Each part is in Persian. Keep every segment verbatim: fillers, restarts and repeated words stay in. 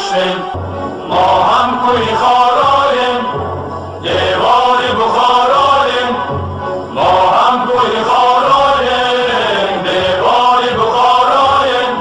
کشتیم، ما هم کوی خارایم، دیوار بخارایم، ما هم کوی خارایم، دیوار بخارایم.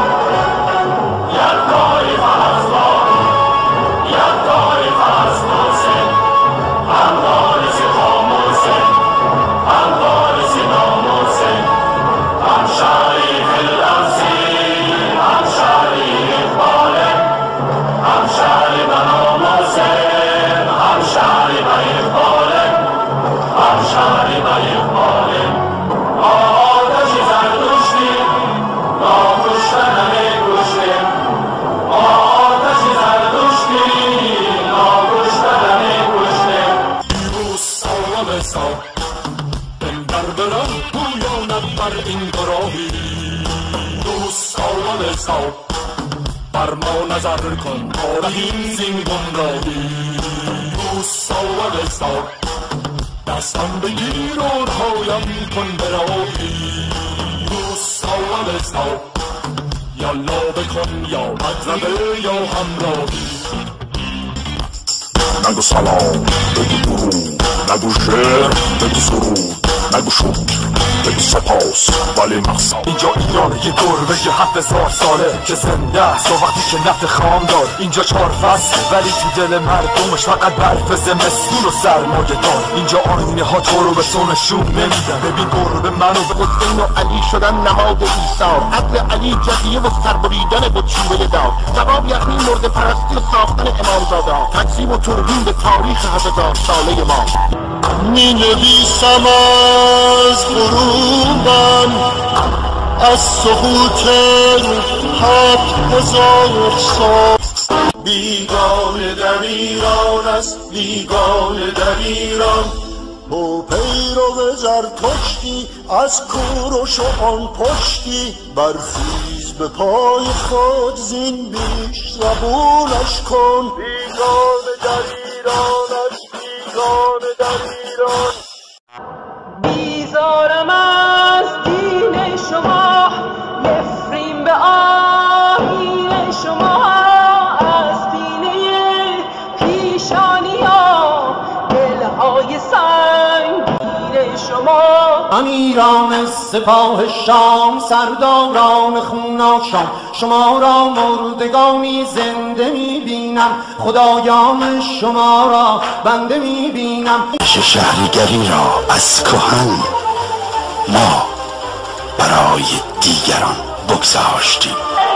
یک تاریخ از ما، یک تاریخ از محسن، هم وارث خاموسن، هم وارث ناموسن، هم شریف الارزی، هم شریف بالن، هم شریف ناموسن، هم شریف بالن، هم شریف بالن. آتش زردشتی، ما کشتن نمی‌کشتیم، آتش زردشتی، ما کشتن نمی‌کشتیم. دیروز سال سال در برم گویانم بر این گراهی، روز سال سال بر ما نظر کن آرهیم زین گمراهی. روز سال سال دستم بگیر و رهایم کن براهی. روز سال سال یا لابه کن یا مدربه یا همراهی. نگو سلام، بگو درود، نگو شعر، بگو سرود، نگو شکر، بگو سپاس، ولی مقصد اینجا ایران یه گربه یه هفت هزار ساله که زنده است تا وقتی که نفت خام دار. اینجا چهار فصل ولی تو دل مردمش فقط برف زمستون و سرمایه دار. اینجا آینه ها تو رو به تو نشون نمیدن. ببین گربه منو به حسین و علی شدن نماد ایثار، عدل علی جزیه و سربریدن با چوبه دار، ثواب یعنی مرد پرستی و ساختن امامزاده، تکذیب و توهین به تاریخ هزار ساله ما. می نویسم از غروبم، از سقوط هفت هزار سال. بیگانه در ایران است، بیگانه در ایران، با پیرو زرتشتی از کوروش و آن پشتی. برخیز به پای خود زین بیش زبونش کن. بیگانه در ایران است، بیگانه در ایران. بیزارم از دین شما، نفرین به آیین شما، از سینه پیشانی ها دلهای سنگین شما. امیران سپاه شام، سرداران خوناشام، شما را مردگانی زنده میبینم، خدایان شما را بنده میبینم. شهریگری را از کهن ما برای دیگران بگذاشتیم.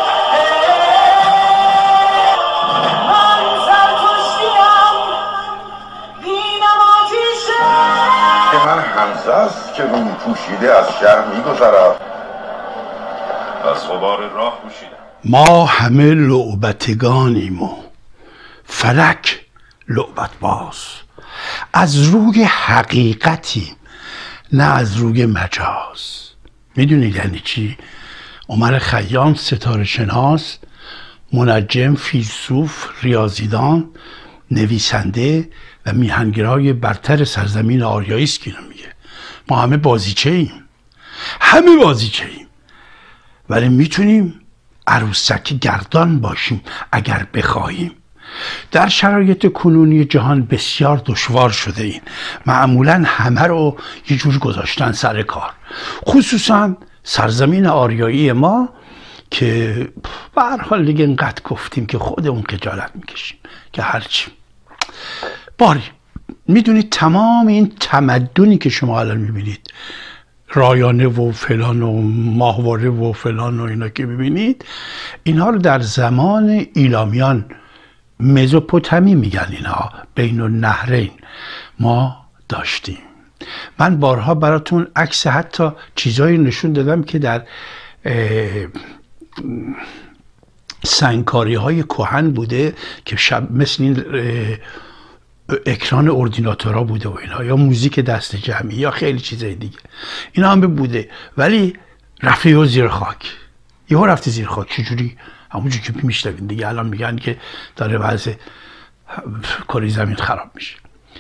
من حمزه است که روی پوشیده از شهر میگذرد. از غبار راه پوشیدم. ما همه لعبتگانیم و فلک لعبت باز. از روی حقیقتیم نه از روی مجاز. میدونید یعنی چی؟ عمر خیام ستاره شناس، منجم، فیلسوف، ریاضیدان، نویسنده و میهنگرای برتر سرزمین آریایی است که اینو میگه. ما همه بازیچه ایم، همه بازیچه ایم، ولی میتونیم عروسک گردان باشیم اگر بخواهیم. در شرایط کنونی جهان بسیار دشوار شده این. معمولا همه رو یه جور گذاشتن سر کار، خصوصا سرزمین آریایی ما که به هر حال دیگه اینقدر گفتیم که خودمون خجالت میکشیم که هرچی. باری میدونید تمام این تمدنی که شما الان میبینید، رایانه و فلان و ماهواره و فلان و اینا که میبینید، اینها رو در زمان ایلامیان، مزوپوتامی میگن اینها، بین النهرین، ما داشتیم. من بارها براتون عکس حتی چیزایی نشون دادم که در سنگکاری های کهن بوده که شب مثل این اکران اردیناتورها بوده و اینها، یا موزیک دست جمعی یا خیلی چیزای دیگه. اینا هم بوده ولی رفته یه زیر خاک، یه رفته زیر خاک. چجوری؟ همونجور که میشنوین دیگه. الان میگن که داره وضع کره زمین خراب میشه.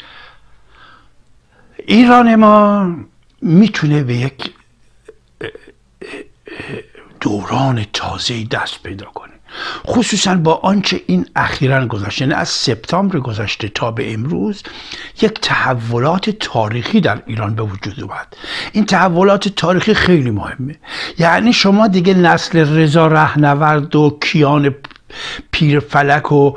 ایران ما میتونه به یک دوران تازه‌ای دست پیدا کنه. خصوصا با آنچه این اخیراً گذشته، یعنی از سپتامبر گذشته تا به امروز یک تحولات تاریخی در ایران به وجود اومد. این تحولات تاریخی خیلی مهمه. یعنی شما دیگه نسل رضا رهنورد و کیان پیر فلک و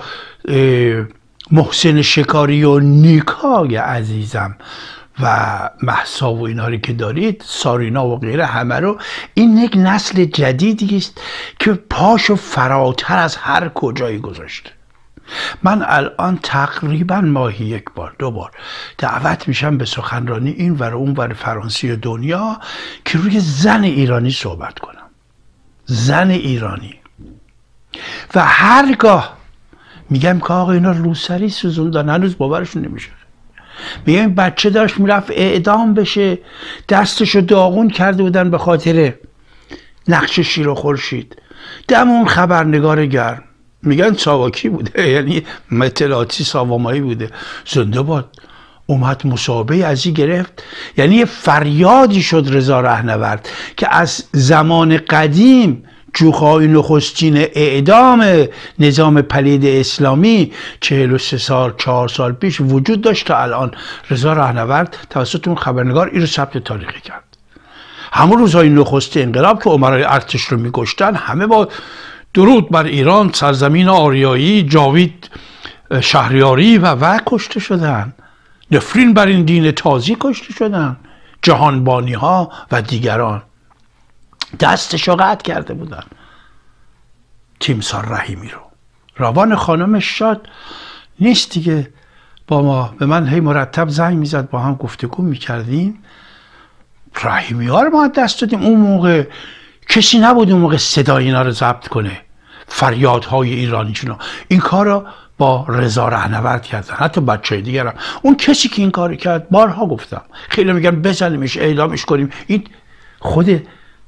محسن شکاری و نیکای عزیزم و مهسا و اینا رو که دارید، سارینا و غیره، همه رو، این یک نسل جدیدی است که پاشو فراتر از هر کجایی گذاشته. من الان تقریبا ماهی یک بار دو بار دعوت میشم به سخنرانی این ور اون ور فرانسه دنیا که روی زن ایرانی صحبت کنم. زن ایرانی. و هرگاه میگم که آقا اینا روسری سوزوندن، هنوز باورشون نمیشه. میگم این بچه داشت میرفت اعدام بشه، دستشو داغون کرده بودن به خاطر نقش شیر و خورشید. دم اون خبرنگار گرم، میگن ساواکی بوده، یعنی مطلاتی ساوامایی بوده، زنده باد، اومد مصاحبه ازی گرفت. یعنی یه فریادی شد رضا رهنورد که از زمان قدیم جوخای نخستین اعدام نظام پلید اسلامی چهل و سه سال چهار سال پیش وجود داشت تا الان رضا رهنورد توسط اون خبرنگار این رو ثبت تاریخی کرد. همون روزهای نخست انقلاب که عمرای ارتش رو می‌کشتن، همه با درود بر ایران، سرزمین آریایی، جاوید شهریاری و و کشته شدن. نفرین بر این دین تازی کشته شدن. جهانبانی ها و دیگران دستشو قطع کرده بودن. تیمسار رحیمی رو. روان خانمش شاد نیست دیگه، با ما به من هی مرتب زنگ میزد، با هم گفتگو میکردیم. رحیمی ها رو ما دست دادیم. اون موقع کسی نبود اون موقع صدای اینا رو ضبط کنه، فریادهای ایرانی چنو. این کار رو با رضا رهنورد کردن، حتی بچه دیگر هم. اون کسی که این کار کرد، بارها گفتم، خیلی میگن بزنیمش، اعدامش کنیم. این خود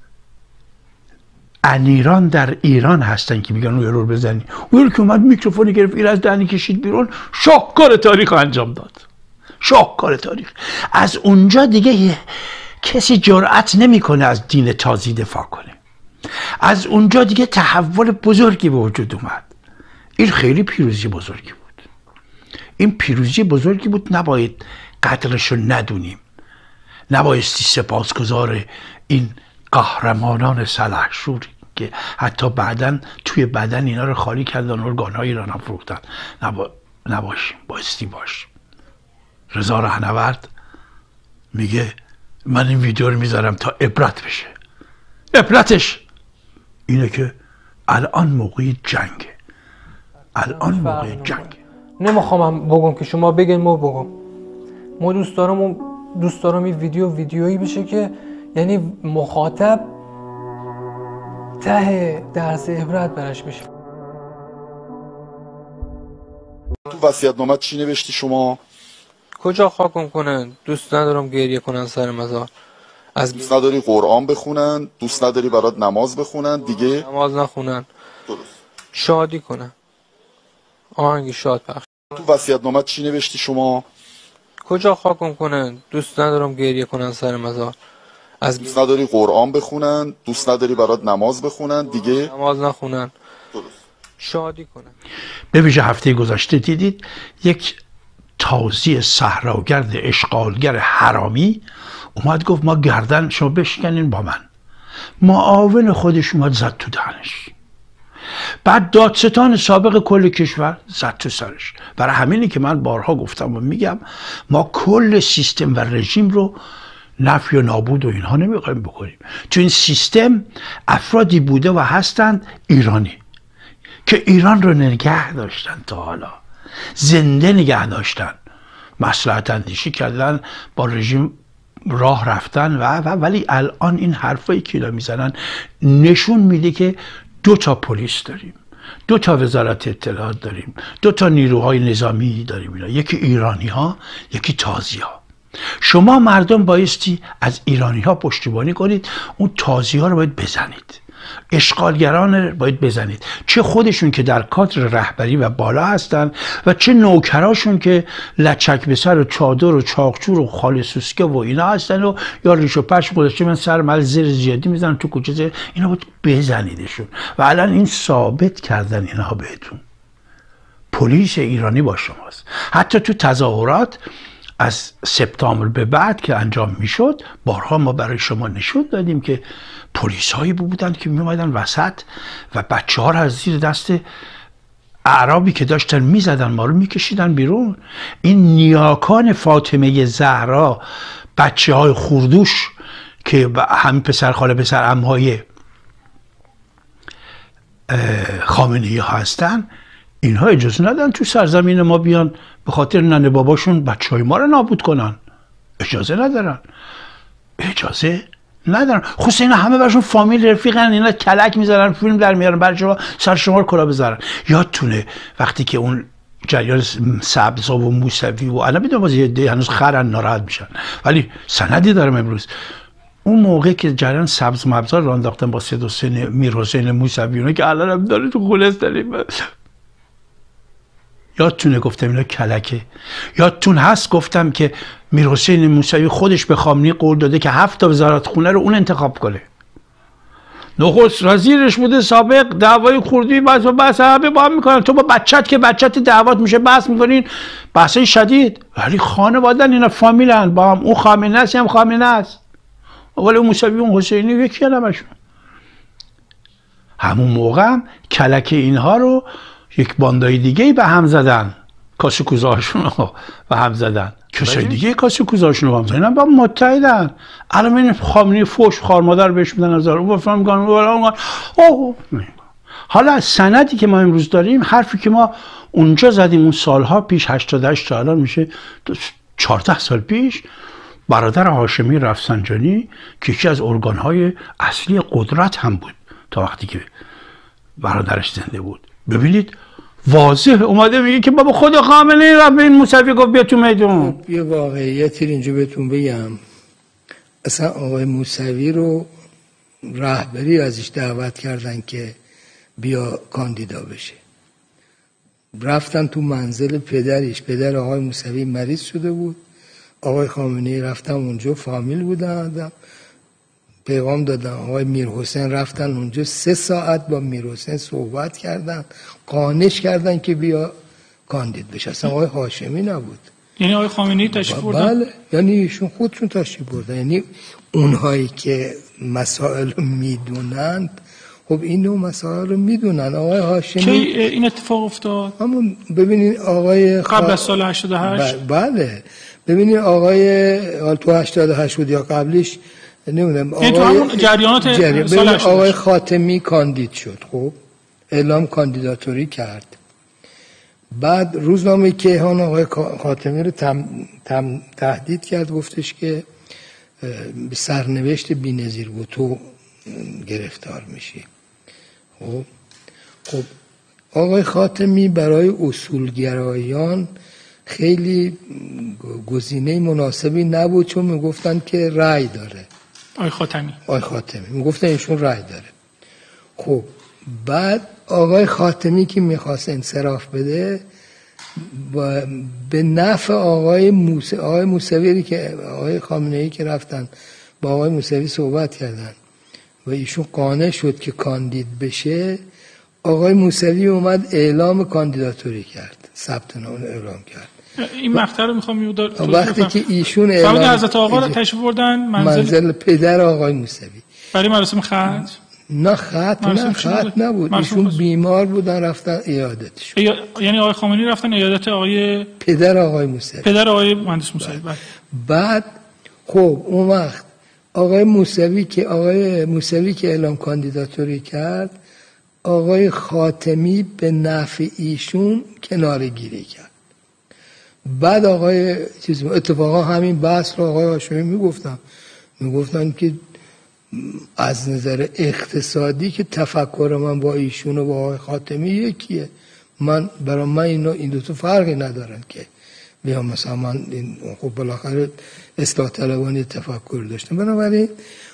انیران در ایران هستن که میگن اون رو بزنی. اون که اومد میکروفونی گرفت، این از دهنی کشید بیرون، شاهکار تاریخ انجام داد. شاهکار تاریخ. از اونجا دیگه کسی جرأت نمیکنه از دین تازی دفاع کنه. از اونجا دیگه تحول بزرگی به وجود اومد. این خیلی پیروزی بزرگی بود. این پیروزی بزرگی بود، نباید قدرشو ندونیم. نبایستی سپاسگزار این قهرمانان سلحشوری که حتی بعداً توی بدن اینا رو خالی کردن، ارگان‌های ایران هم فروختن، نبا... نباشیم، بایستی باشیم. رضا رهنورد میگه من این ویدیو رو میذارم تا عبرت بشه. عبرتش اینه که الان موقع جنگه. الان موقع جنگه. نمیخوام بگم که شما بگین، ما بگم. ما دوست دارم دوست دارم این ویدیو ویدیویی بشه که یعنی مخاطب ته درس عبرت برش بشه. تو وصیت‌نامه چی نوشتی شما؟ کجا خاکم کنن؟ دوست ندارم گریه کنن سر مزار. از دوست نداری قرآن بخونن، دوست نداری برات نماز بخونن، دیگه نماز نخونن، درست، شادی کنن، آهنگ شاد پخش. تو وصیت‌نامه چی نوشتی شما؟ کجا خاکم کنن؟ دوست ندارم گریه کنن سر مزار. از دوست نداری قرآن بخونن، دوست نداری برات نماز بخونن، دیگه نماز نخونن، درست، شادی کنن. به ویژه هفته گذشته دیدید یک تازی صحراگرد اشغالگر حرامی اومد گفت ما گردن شما بشکنین با من. معاون خودش اومد زد تو دهنش. بعد دادستان سابق کل کشور زد تو سرش. برای همینی که من بارها گفتم و میگم ما کل سیستم و رژیم رو نفی و نابود و اینها نمیخوایم بکنیم. تو این سیستم افرادی بوده و هستند ایرانی که ایران رو نگه داشتن، تا حالا زنده نگه داشتن، مصلحت اندیشی کردن، با رژیم راه رفتن و, و ولی الان این حرفایی که اینا میزنن نشون میده که دو تا پلیس داریم، دو تا وزارت اطلاعات داریم، دو تا نیروهای نظامی داریم اینا. یکی ایرانی ها، یکی تازی ها. شما مردم بایستی از ایرانی ها پشتیبانی کنید، اون تازی ها رو باید بزنید. اشغالگران باید بزنید، چه خودشون که در کادر رهبری و بالا هستن و چه نوکراشون که لچک به سر و چادر و چاقچور و خال سوسکه و اینا هستن و یا ریش و پش گذاشته من سر مل زیر زیادی میزنن تو کوچه زیر. اینا باید بزنیدشون و الان این ثابت کردن اینها بهتون. پلیس ایرانی با شماست. حتی تو تظاهرات از سپتامبر به بعد که انجام میشد بارها ما برای شما نشون دادیم که پلیس هایی بودن که می اومدن وسط و بچه ها را از زیر دست اعرابی که داشتن میزدن ما رو میکشیدن بیرون. این نیاکان فاطمه زهرا، بچه های خوردوش که همین پسر خاله پسر عمهای خامنه‌ای هستن، اینها اجازه ندارن تو سرزمین ما بیان به خاطر ننه باباشون بچه های ما رو نابود کنن. اجازه ندارن، اجازه ندارن. خصوصا اینا همه برشون فامیل رفیقن، اینا کلک میذارن، فیلم در میارن برای شما، سر شما رو کلا بذارن. یادتونه وقتی که اون جریان سبزا و موسوی و الان میدونم باز یه هنوز خرن ناراحت میشن ولی سندی دارم امروز، اون موقع که جریان سبز مبزا رو انداختن با سید حسین میر حسین موسوی اونا که الان هم داره تو خولستانی، یادتونه گفتم اینا کلکه. یادتون هست گفتم که میر حسین موسوی خودش به خامنه‌ای قول داده که هفت تا وزارت خونه رو اون انتخاب کنه. نخست وزیرش بوده سابق، دعوای خوردی بحث و بحث همه با هم میکنن، تو با بچت که بچت دعوات میشه بحث میکنین، بحثای شدید، ولی خانوادن اینا فامیلن با هم. اون خامنه است هم خامنه است، ولی موسوی اون حسینی یکی همشون. همون موقع هم کلک اینها رو یک باندای دیگه به هم زدن، کاسه کوزه‌هاشون رو به هم زدن، کسای دیگه کاسه کوزه‌هاشون رو به هم زدن، اینا با متحدن. الان این خامنه‌ای فوش خار مادر بهش میدن از اون فهم میگن اوه. حالا سندی که ما امروز داریم، حرفی که ما اونجا زدیم اون سالها پیش، هشتاد و هشت تا الان میشه چهارده سال پیش، برادر هاشمی رفسنجانی که یکی از ارگان‌های اصلی قدرت هم بود تا وقتی که برادرش زنده بود. ببینید واضح اومده میگه که بابا خود خامنه‌ای رفت به این موسوی گفت بیا تو میدون. یه واقعیتی اینجا بهتون بگم، اصلا آقای موسوی رو رهبری ازش دعوت کردن که بیا کاندیدا بشه. رفتن تو منزل پدرش، پدر آقای موسوی مریض شده بود، آقای خامنه‌ای رفتن اونجا، فامیل بودن، پیغام دادن. آقای میر حسین رفتن اونجا، سه ساعت با میر حسین صحبت کردن، قانعش کردن که بیا کاندید بشه. اصلا آقای هاشمی نبود. یعنی آقای خامنه‌ای تشریف بردن؟ بله، یعنی ایشون خودشون تشریف بردن. یعنی اونهایی که مسائل رو میدونند، خب این نوع مسائل رو میدونن. آقای هاشمی کی این اتفاق افتاد؟ همون ببینید آقای خ... قبل از سال هشتاد و هشت. بله ببینید آقای تو هشتاد و هشت بود یا قبلش نمیدونم. آقای تو همون جریانات جری... سال هشتاد و هشت آقای خاتمی کاندید شد، خب اعلام کاندیداتوری کرد. بعد روزنامه کیهان آقای خاتمی رو تم... تم... تهدید کرد، گفتش که به سرنوشت بی‌نظیر بود، تو گرفتار میشی. خب خب آقای خاتمی برای اصولگرایان خیلی گزینه مناسبی نبود، چون میگفتن که رأی داره. آقای خاتمی آقای خاتمی میگفتن ایشون رأی داره. خب بعد آقای خاتمی که میخواست انصراف بده، به نفع آقای موسی آقای موسوی که آقای خامنه‌ای که رفتن با آقای موسوی صحبت کردن و ایشون قانع شد که کاندید بشه، آقای موسوی اومد اعلام کاندیداتوری کرد، ثبت نام اعلام کرد. این مقطع رو میخوام یه وقتی که ایشون اعلام حضرت آقا رو تشریف بردن منزل, منزل پدر آقای موسوی برای مراسم ختم. نه ختم نه ختم نبود، ایشون بیمار بودن رفتن عیادتش. ای... یعنی آقای خامنه‌ای رفتن عیادت آقای پدر آقای موسوی، پدر آقای مهندس موسوی. بعد خب اون وقت آقای موسوی که آقای موسوی که اعلام کاندیداتوری کرد، آقای خاتمی به نفع ایشون کناره گیری کرد. بعد آقای چیز اتفاقا همین بحث رو آقای هاشمی میگفتن میگفتن که از نظر اقتصادی که تفکر من با ایشون و با آقای خاتمی یکیه، من برای من اینا این دو تا فرقی ندارن که بیام مثلا من این خب بالاخره اصلاح طلبانی تفکر داشتم. بنابراین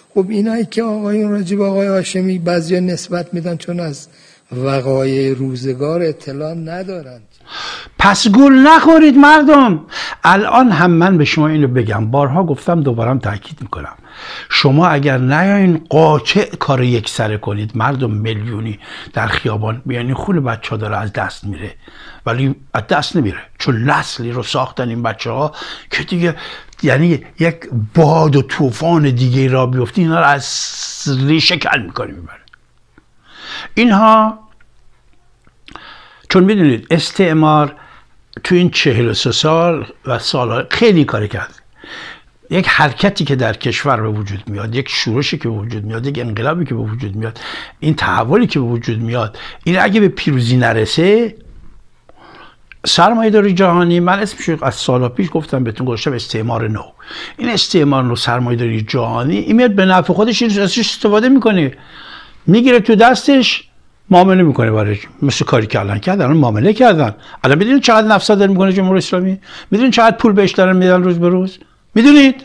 خب اینایی که آقایون راجع به آقای هاشمی بعضیا نسبت میدن چون از وقایع روزگار اطلاع ندارن. پس گول نخورید مردم. الان هم من به شما اینو بگم، بارها گفتم دوبارم تاکید میکنم، شما اگر نیاین قاطع کار یک سره کنید، مردم میلیونی در خیابان بیان، خون بچه ها داره از دست میره، ولی از دست نمیره چون نسلی رو ساختن این بچه ها که دیگه یعنی یک باد و طوفان دیگه را بیفتی اینا رو از ریشه کل میکنه میبره. اینها چون میدونید استعمار تو این چهل و سه سال و سالها خیلی کار کرد. یک حرکتی که در کشور به وجود میاد، یک شورشی که به وجود میاد، یک انقلابی که به وجود میاد، این تحولی که به وجود میاد، این اگه به پیروزی نرسه، سرمایه‌داری جهانی، من اسمش از سالا پیش گفتم بهتون، گفتم استعمار نو. این استعمار نو، سرمایه‌داری جهانی، این میاد به نفع خودش ازش استفاده میکنه، میگیره تو دستش، معامله میکنه برای مثل کاری که الان کردن، الان معامله کردن. الان میدونید چقدر نفت صادر میکنه جمهوری اسلامی؟ میدونید چقدر پول بهش دارن میدن روز به روز؟ میدونید؟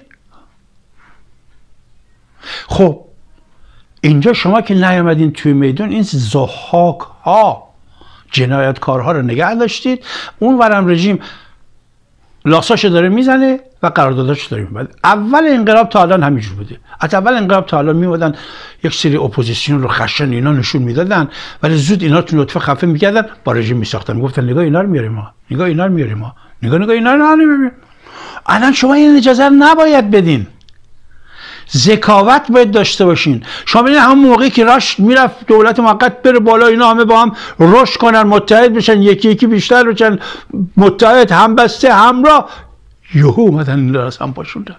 خب اینجا شما که نیامدین توی میدون، این ضحاک ها، جنایتکارها رو نگه داشتید، اون ورم رژیم لاساشو داره میزنه و قرارداداشو داره میبنده. اول انقلاب تا الان همینجور بوده. از اول انقلاب تا الان میومدن یک سری اپوزیسیون رو خشن اینا نشون میدادن، ولی زود اینا تو نطفه خفه میکردن، با رژیم میساختن، میگفتن نگاه اینا رو میاریم ما، نگاه اینا رو میاریم ما، نگاه نگاه اینا رو نمیاریم. الان شما این اجازه نباید بدین. ذکاوت باید داشته باشین. شما ببینید همون موقعی که راش میرفت دولت موقت بره بالا، اینا همه با هم رشد کنن، متحد بشن، یکی یکی بیشتر بشن، متحد، همبسته، همراه، یهو اومدن این را هم پاشوندن.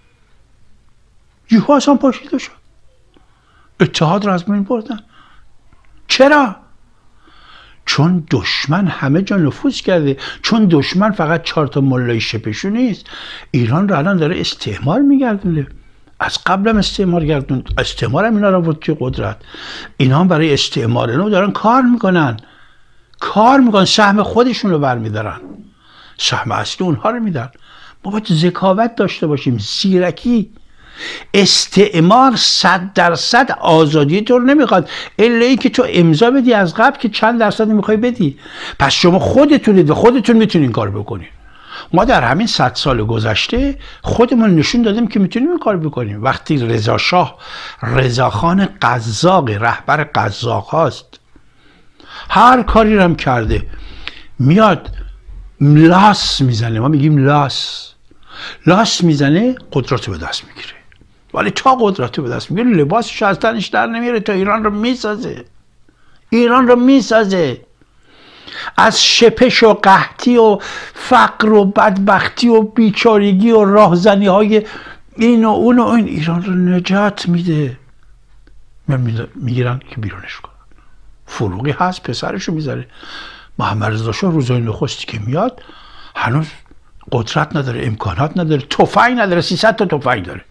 یهو اصلا پاشیده شد، اتحاد را از بین بردن. چرا؟ چون دشمن همه جا نفوذ کرده، چون دشمن فقط چهار تا ملای شپشو نیست، ایران رو الان داره استعمار میگردونه. از قبلم استعمار گردون، استعمار هم اینا رو بود توی قدرت. اینا هم برای استعمار نو دارن کار میکنن، کار میکنن، سهم خودشون رو برمیدارن، سهم اصلی اونها رو میدن. ما باید ذکاوت داشته باشیم، زیرکی. استعمار صد درصد آزادی تو رو نمیخواد، الا ای که تو امضا بدی از قبل که چند درصد میخوای بدی. پس شما خودتونید و خودتون میتونین این کار بکنین. ما در همین صد سال گذشته خودمون نشون دادیم که میتونیم این کار بکنیم. وقتی رضا شاه، رضاخان قزاق، رهبر قزاق هاست، هر کاری رو هم کرده، میاد لاس میزنه، ما میگیم لاس لاس میزنه، قدرت رو به دست میگیره. ولی تا قدرت رو به دست میگیره، لباسش از تنش در نمیره، تا ایران رو میسازه، ایران رو میسازه. از شپش و قحطی و فقر و بدبختی و بیچارگی و راهزنی های این و اون و این ایران رو نجات میده. میگیرن که بیرونش کنن. فروغی هست پسرشو میذاره. محمد رضا شاه روزای نخستی که میاد هنوز قدرت نداره، امکانات نداره، تفنگ نداره، سیصد تا تفنگ داره،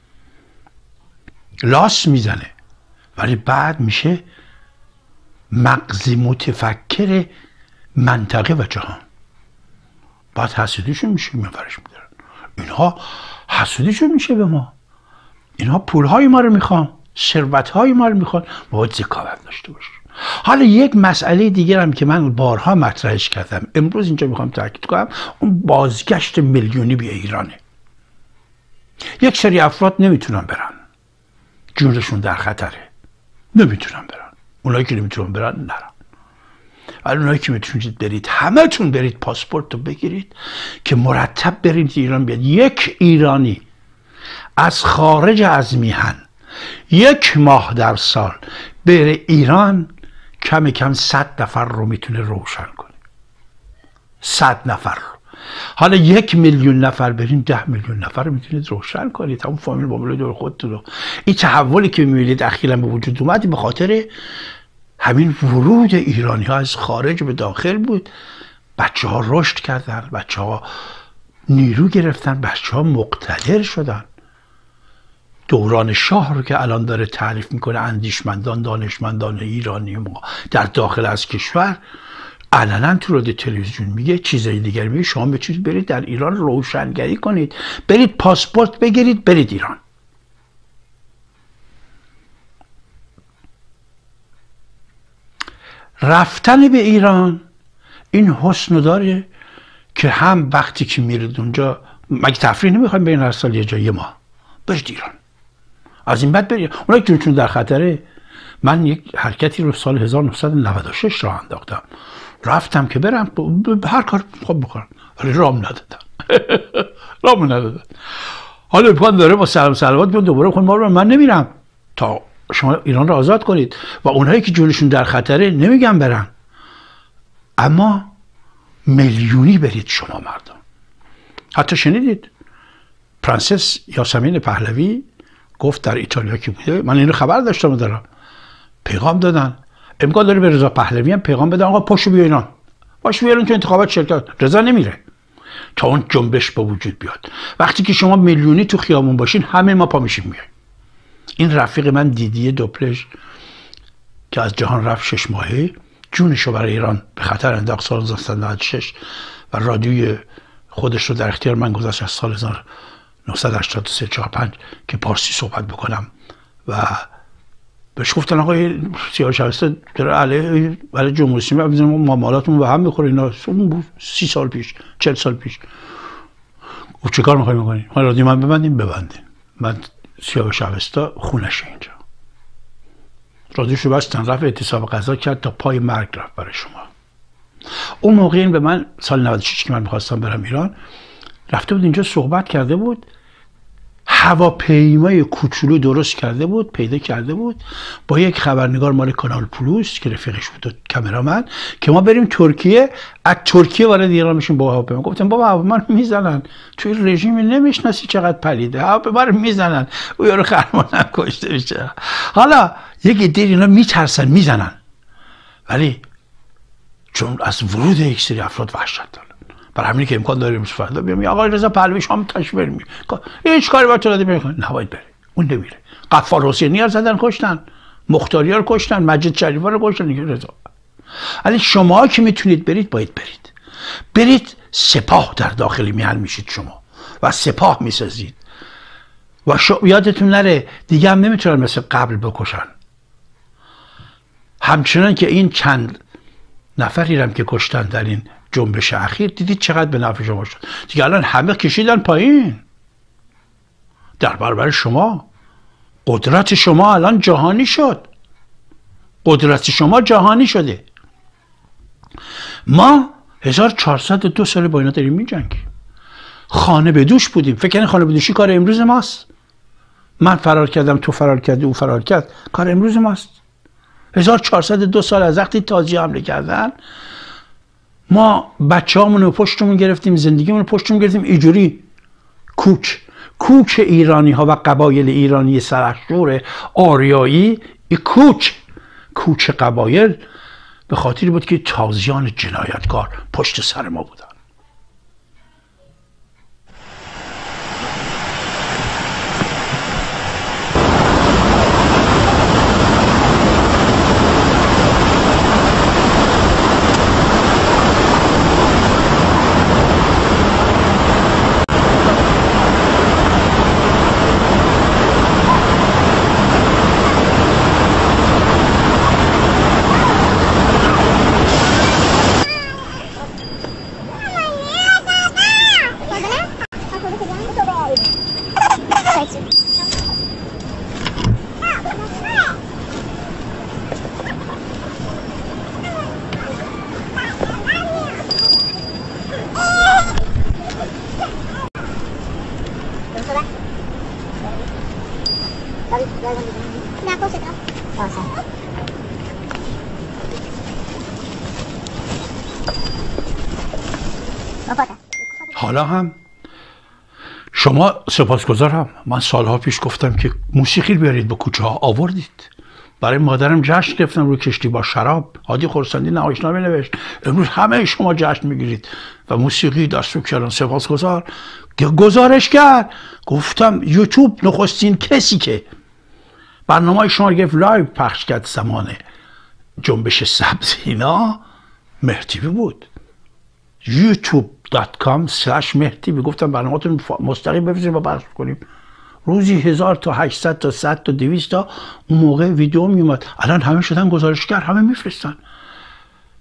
لاس میزنه، ولی بعد میشه مغز متفکر منطقه و جهان. بعد حسودیشون میشه، میبرش میدارن. اینها حسودیشون میشه به ما، اینها پولهای ما رو میخوان، ثروتهای ما رو میخوان. ما باید ذکاوت داشته باشیم. حالا یک مسئله دیگر هم که من بارها مطرحش کردم، امروز اینجا میخوام تاکید کنم، اون بازگشت میلیونی به ایرانه. یک سری افراد نمیتونن برن، جونشون در خطره، نمیتونن برن. اونایی که نمیتونن برن نرن. ولی اونایی که میتونید برید، همه تون برید پاسپورت رو بگیرید که مرتب برید ایران بیاد. یک ایرانی از خارج از میهن یک ماه در سال بره ایران، کم کم صد نفر رو میتونه روشن کنه. صد نفر رو. حالا یک میلیون نفر برین، ده میلیون نفر رو میتونید روشن کنید. همون فامیل بابلو دور خودتون رو. این تحولی که میبینید اخیراً به وجود اومد به خاطر همین ورود ایرانی ها از خارج به داخل بود. بچه ها رشد کردن، بچه ها نیرو گرفتن، بچه ها مقتدر شدن. دوران شاه رو که الان داره تعریف میکنه اندیشمندان، دانشمندان ایرانی ما در داخل از کشور، علنا تو رادیو تلویزیون میگه، چیزای دیگر میگه. شما بچید برید در ایران روشنگری کنید، برید پاسپورت بگیرید، برید ایران. رفتن به ایران این حسن داره که هم وقتی که میرید اونجا، مگه تفریح نمیخوایم برین هر سال یه جا یه ماه برید ایران، از این بعد برید. اونایی که چون در خطره، من یک حرکتی رو سال هزار و نهصد و نود و شش راه انداختم، رفتم که برم هر کار خوب بکنم، ولی رام ندادن رام ندادن. حالا امکان داره با سلام صلوات بیان دوباره خون ما رو، من نمیرم تا شما ایران رو آزاد کنید و اونهایی که جونشون در خطره نمیگم برن، اما میلیونی برید شما مردم. حتی شنیدید پرنسس یاسمین پهلوی گفت در ایتالیا که بوده، من اینو خبر داشتم و دارم، پیغام دادن امکان داره به رضا پهلوی هم پیغام بدن آقا پاشو بیا ایران، پاشو بیا ایران تو انتخابات شرکت. رضا نمیره تا اون جنبش به وجود بیاد. وقتی که شما میلیونی تو خیابون باشین همه ما پا میشیم میایم. این رفیق من دیدی دوپلژ که از جهان رفت شش ماهه، جونشو برای ایران به خطر انداخت سال هزار و نهصد و نود و شش و رادیوی خودش رو در اختیار من گذاشت از سال هزار و نهصد و هشتاد و سه چهار پنج که پارسی صحبت بکنم و بهش گفتن آقای سیاوش اوستا داره علیه برای جمهوری اسلامی معاملاتمون به هم میخوره اینا. سی سال پیش چهل سال پیش گفت چه کار میخوایم بکنیم؟ ما رادیو من ببندیم ببندیم. من سیاوش اوستا خونشه اینجا رادیوشو بستن، رفت اعتصاب غذا کرد تا پای مرگ رفت برای شما. اون موقع این به من سال نود و شش که من میخواستم برم ایران، رفته بود اینجا صحبت کرده بود، هواپیمای کوچولو درست کرده بود، پیدا کرده بود با یک خبرنگار مال کانال پلوس که رفیقش بود و کامرامن که ما بریم ترکیه، از ترکیه وارد ایران میشیم با هواپیما. گفتم بابا هواپیما میزنن توی رژیم نمیشناسی چقدر پلیده، هواپیما رو میزنن او یارو خرمانم کشته میشه. حالا یک عده اینا میترسن میزنن، ولی چون از ورود یک سری افراد وحشت دارن، برای همینی که امکان داریم فردا بیام آقای رضا پهلوی شام تشریف بریم، هیچ کاری با تو نمیکنه، نباید بره. اون نمیره. غفار حسینی رو زدن کشتن، مختاری رو کشتن، مجید شریفا رو کشتن دیگه. رضا ولی شما که میتونید برید باید برید. برید سپاه در داخل میهن میشید شما و سپاه میسازید و شو... یادتون نره دیگه هم نمیتونن مثل قبل بکشن. همچنان که این چند نفری هم که کشتن در این جنبش اخیر دیدید چقدر به نفع شما شد. دیگه الان همه کشیدن پایین در برابر شما. قدرت شما الان جهانی شد، قدرت شما جهانی شده. ما هزار و چهارصد و دو سال با اینا داریم میجنگیم، خانه به دوش بودیم. فکر کنید خانه به دوشی کار امروز ماست؟ من فرار کردم، تو فرار کردی، او فرار کرد، کار امروز ماست. هزار و چهارصد و دو سال از وقتی تازی حمله کردن ما بچه هامون رو پشتمون گرفتیم، زندگیمون رو پشتمون گرفتیم، اینجوری کوچ کوچ ایرانی ها و قبایل ایرانی سرخشور آریایی، این کوچ کوچ قبایل به خاطری بود که تازیان جنایتکار پشت سر ما بودن. حالا هم شما سپاسگزارم. من سالها پیش گفتم که موسیقی بیارید به کوچه ها، آوردید. برای مادرم جشن گرفتم روی کشتی با شراب. هادی خرسندی نمایشنامه نوشت. امروز همه شما جشن میگیرید و موسیقی دستور کردن. سپاسگزار. گزارش کرد گفتم یوتیوب نخستین کسی که برنامه شما گرفت لایو پخش کرد زمان جنبش سبز اینا مهرتیوی بود. یوتیوب دات کام سلش مهرتیوی. گفتم برنامه‌تون مستقیم بفرستید و پخش کنیم. روزی هزار تا هشتصد تا صد تا دویست تا اون موقع ویدیو می اومد. الان همه شدن گزارشگر، همه میفرستن.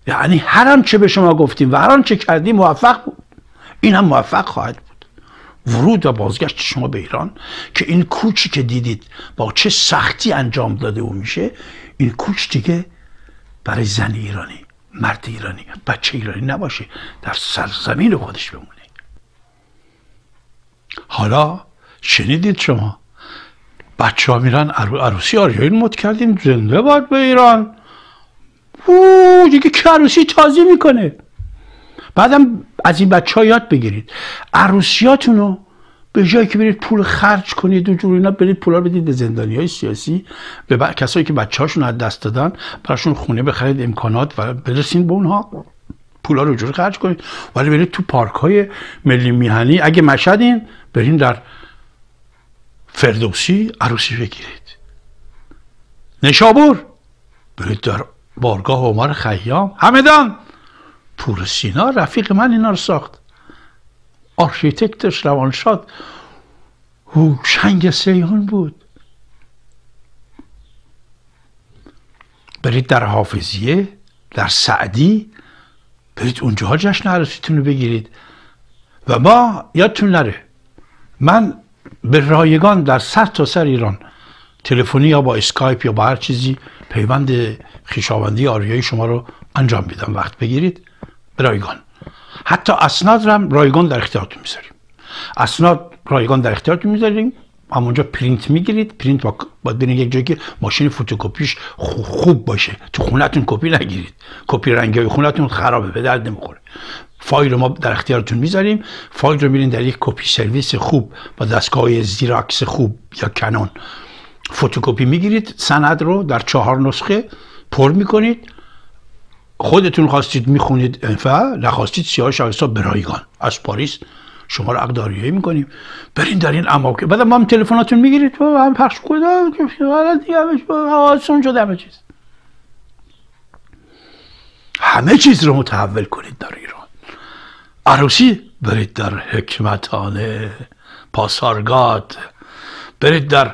یعنی هر آنچه به شما گفتیم و هر آنچه کردیم موفق بود، این هم موفق خواهد بود. ورود و بازگشت شما به ایران که این کوچی که دیدید با چه سختی انجام داده او میشه، این کوچ دیگه برای زن ایرانی، مرد ایرانی، بچه ایرانی نباشه، در سرزمین خودش بمونه. حالا شنیدید شما بچه ها میرن عروسی آریایی مد کردیم، زنده باد به ایران. اوه دیگه که عروسی تازی میکنه. بعدم از این بچه ها یاد بگیرید، عروسیاتونو به جایی که برید پول خرج کنید و جور اینا، برید پولا بدید به زندانی های سیاسی، به ب... کسایی که بچه هاشون از دست دادن، براشون خونه بخرید، امکانات و برسین به اونها، پولا رو جور خرج کنید. ولی برید تو پارک های ملی میهنی، اگه مشهدین برین در فردوسی عروسی بگیرید. نشابور برید در بارگاه عمر خیام. همدان پور سینا رفیق من اینا رو ساخت، آرشیتکتش روانشاد او شنگ سیهون بود. برید در حافظیه، در سعدی، برید اونجاها جشن عروسیتون رو بگیرید. و ما یادتون نره، من به رایگان در سر تا سر ایران تلفنی یا با اسکایپ یا با هر چیزی پیوند خویشاوندی آریایی شما رو انجام میدم. وقت بگیرید به رایگان. حتی اسناد رو هم رایگان در اختیارتون میذاریم. اسناد رایگان در اختیارتون میذاریم. همونجا پرینت میگیرید. پرینت با باید برین یک جایی که ماشین فتوکپیش خوب باشه. تو خونتون کپی نگیرید. کپی رنگی خونتون خرابه، به درد نمیخوره. فایل رو ما در اختیارتون میذاریم. فایل رو میرین در یک کپی سرویس خوب با دستگاه زیراکس خوب یا کنون فتوکپی میگیرید. سند رو در چهار نسخه پر میکنید. خودتون خواستید میخونید انفع، نخواستید سیاه شاگستا به رایگان از پاریس شما رو عقد آریایی میکنیم. برین در این اماکن. بعد ما هم تلفناتون میگیرید و هم پخش کنید. حالا دیگه آسون شده همه چیز. همه چیز رو متحول کنید در ایران. عروسی برید در حکمتانه، پاسارگاد، برید در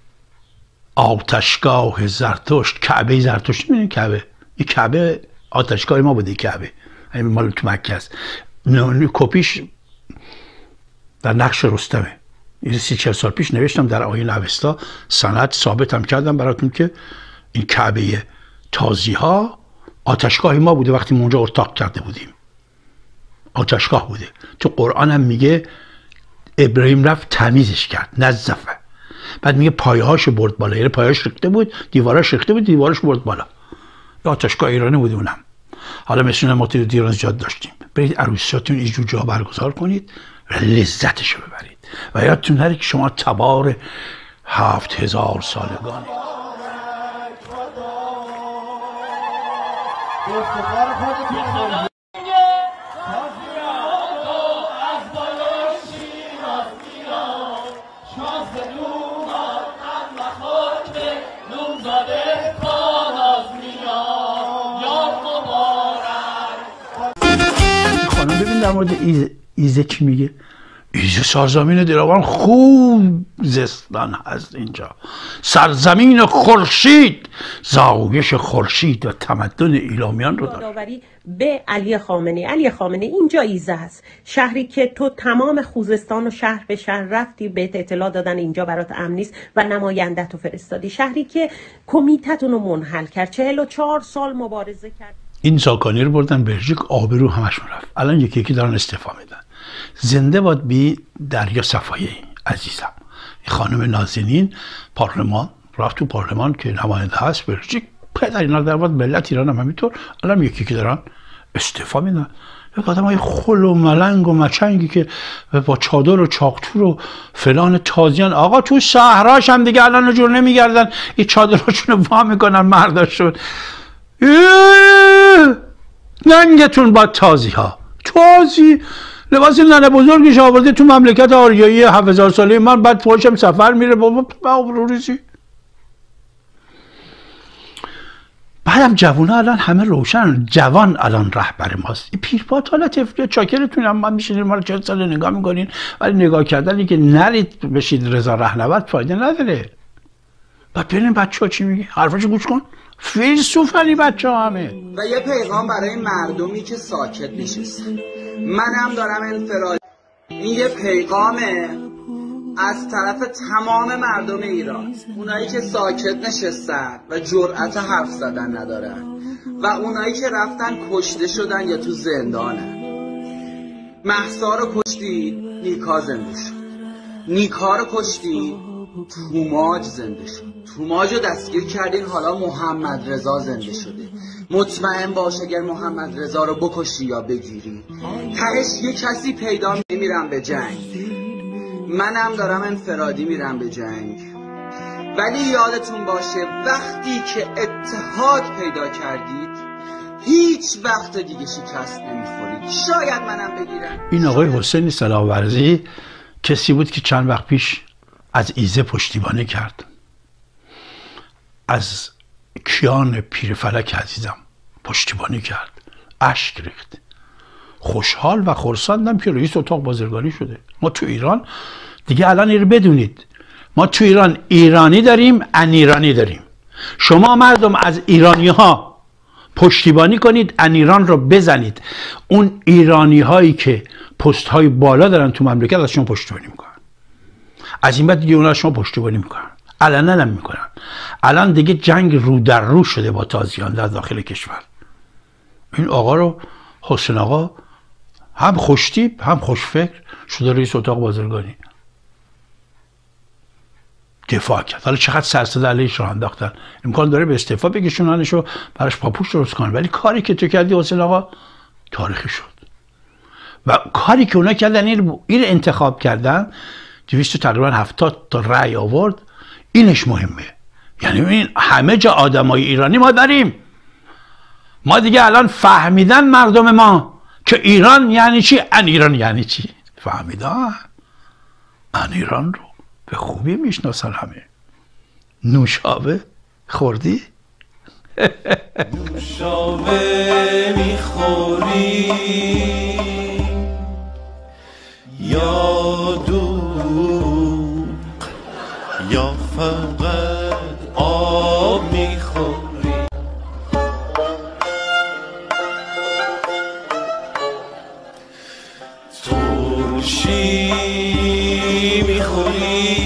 آتشگاه زرتشت، کعبه زرتشت. میبینید کعبه، این کعبه آتشگاه ما بوده. کعبه همین مال تو مکه است. کپیش در نقش رستمه. این سی چهل سال پیش نوشتم در آیین اوستا، سند ثابتم کردم براتون که این کعبه تازی ها آتشگاه ما بوده. وقتی ما اونجا اتاق کرده بودیم آتشگاه بوده. تو قرآن هم میگه ابراهیم رفت تمیزش کرد، نظفه. بعد میگه پایه‌هاشو برد بالا، یعنی پایه‌هاش ریخته بود، دیواراش ریخته بود، دیوارش برد بالا. آتشگاه ایرانی بوده اونم. حالا مثلا ما تو ایران زیاد داشتیم. برید عروسیاتون اینجور جا برگزار کنید و لذتشو ببرید. و یادتون نره که شما تبار هفت هزار سالگانید. در مورد ایزه, ایزه چی میگه؟ ایزه سرزمین دلاوران خوب زستان هست اینجا، سرزمین خورشید، زاویش خورشید و تمدن ایلامیان رو داره. به علی خامنه‌ای، علی خامنه‌ای اینجا ایزه هست، شهری که تو تمام خوزستان و شهر به شهر رفتی، بهت اطلاع دادن اینجا برات امن نیست و نماینده تو فرستادی، شهری که کمیتتون رو منحل کرد، چهل و چهار سال مبارزه کرد. این زاکانی رو بردن بلژیک، آبرو همشون رفت. الان یکی یکی دارن استعفا میدن. زنده باد بی دریا صفایی عزیزم. خانم نازنین پارلمان رفت تو پارلمان که نماینده هست بلژیک، پدر اینا در واقع ملت ایران هم همینطور. الان یکی یکی دارن استعفا میدن. یک آدمای خل و ملنگ و مچنگی که با چادر و چاقتور و فلان تازیان، آقا تو صحراش هم دیگه الان جور نمیگردن، این چادراشون رو وا میکنن مرداشون. ننگتون با تازی ها، تازی لباس ننه بزرگش آورده تو مملکت آریایی هفت هزار ساله من، بعد پاشم سفر میره بابا آبروریزی. بعدم جوان ها الان همه روشن، جوان الان رهبر ماست. پیرپات حالا تفریه چاکرتونم، من میشینید ما رو چهل سال نگاه میکنین، ولی نگاه کردنی که نرید بشید رضا رهنورد فایده نداره. بعد ببینیم بچه ها چی میگه، حرفاشو گوش کن. فیلسوفنی بچه ها همه. و یه پیغام برای مردمی که ساکت نشستن. منم دارم انفراد. این یه پیغامه از طرف تمام مردم ایران، اونایی که ساکت نشستن و جرأت حرف زدن ندارن و اونایی که رفتن کشته شدن یا تو زندانن. مهسا رو کشتی، نیکا زنده شد. نیکا رو کشتی، توماج زنده شد. توماج رو دستگیر کردین، حالا محمد رضا زنده شده. مطمئن باش اگر محمد رضا رو بکشی یا بگیری، تهش یه کسی پیدا میرم به جنگ. منم دارم انفرادی میرم به جنگ. ولی یادتون باشه وقتی که اتحاد پیدا کردید هیچ وقت دیگه شکست نمیخورید. شاید منم بگیرم. این آقای حسین صلاح‌ورزی کسی بود که چند وقت پیش از ایزه پشتیبانی کرد، از کیان پیرفلک عزیزم پشتیبانی کرد، اشک ریخت. خوشحال و خرسندم که رئیس اتاق بازرگانی شده. ما تو ایران دیگه الان این رو بدونید، ما تو ایران ایرانی داریم، ان ایرانی داریم. شما مردم از ایرانی ها پشتیبانی کنید، ان ایران رو بزنید. اون ایرانی هایی که پست های بالا دارن تو مملکت از شما پشتیبانی میکنن. از این بعد دیگه اونا شما پشتیبانی میکنن، علنا هم میکنن. الان دیگه جنگ رو در رو شده با تازیان در داخل کشور. این آقا رو حسین آقا هم خوشتیپ هم خوشفکر شده رئیس اتاق بازرگانی، دفاع کرد. حالا چقدر سرصدا علیهش راه انداختن، امکان داره به استعفا بکشوننش و براش پاپوش درست کنن، ولی کاری که تو کردی حسین آقا تاریخی شد. و کاری که اونا کردن این این انتخاب کردن، دویست تقریبا هفتاد تا رأی آورد. اینش مهمه. یعنی این همه جا آدمای ایرانی ما داریم. ما دیگه الان فهمیدن مردم ما که ایران یعنی چی، ان ایران یعنی چی. فهمیدن ان ایران رو به خوبی میشناسن همه. نوشابه خوردی؟ نوشابه میخوری یا دوغ یا فقط آب میخوری؟ ترشی میخوری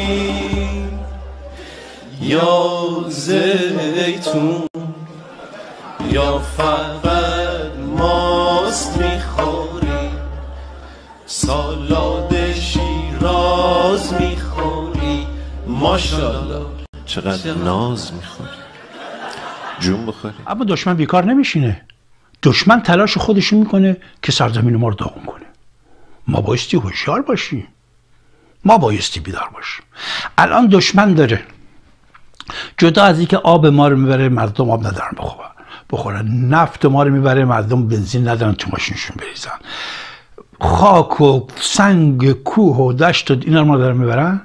یا زیتون یا فقط ماست میخوری؟ سالاد شیراز میخوری؟ ماشاءالله چقدر ناز میخوری، جون بخوری. اما دشمن بیکار نمیشینه. دشمن تلاش خودشو میکنه که سرزمین ما رو داغون کنه. ما بایستی هوشیار باشیم، ما بایستی بیدار باشیم. الان دشمن داره جدا از اینکه آب ما رو میبره، مردم آب ندارن بخورن بخورن نفت ما رو میبره، مردم بنزین ندارن تو ماشینشون بریزن، خاک و سنگ کوه و دشت و اینا رو ما دارن میبرن.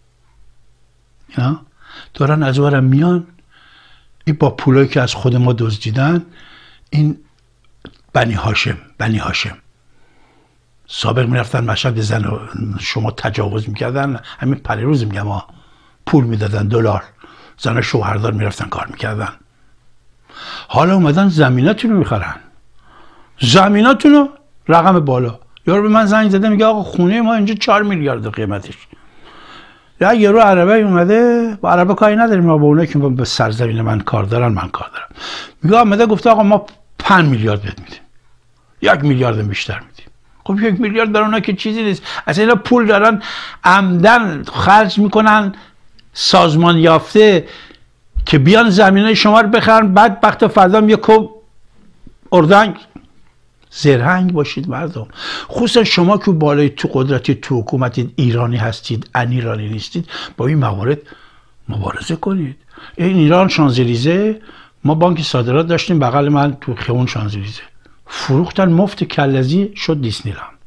اینا دارن از ورم میان، این با پولایی که از خود ما دزدیدن. این بنی هاشم بنی هاشم سابق میرفتن مشهد به زن و شما تجاوز میکردن، همین پریروز میگم ها، پول میدادن دلار، زن شوهردار میرفتن کار میکردن. حالا اومدن زمیناتون رو میخرن، زمیناتون رو رقم بالا. یارو به من زنگ زده میگه آقا خونه ما اینجا چهار میلیارد قیمتش. یا یارو عربه اومده، با عربه کاری نداریم، ما با اونایی که به سرزمین من کار دارن من کار دارم. میگه آمده گفته آقا ما پنج میلیارد بهت میدیم، یک میلیارد بیشتر میدیم. خب یک میلیارد در اونا که چیزی نیست. اصلا اینا پول دارن عمدن خرج میکنن سازمان یافته که بیان زمینای شما رو بخرن، بعد وقت فردا یه کوب اردنگ زرهنگ باشید مردم. خصوصا شما که بالای تو قدرتی تو حکومتید، ایرانی هستید، ان ایرانی نیستید، با این موارد مبارزه کنید. این ایران شانزلیزه، ما بانک صادرات داشتیم بغل من تو خیابون شانزلیزه، فروختن مفت کلزی شد دیسنیلند.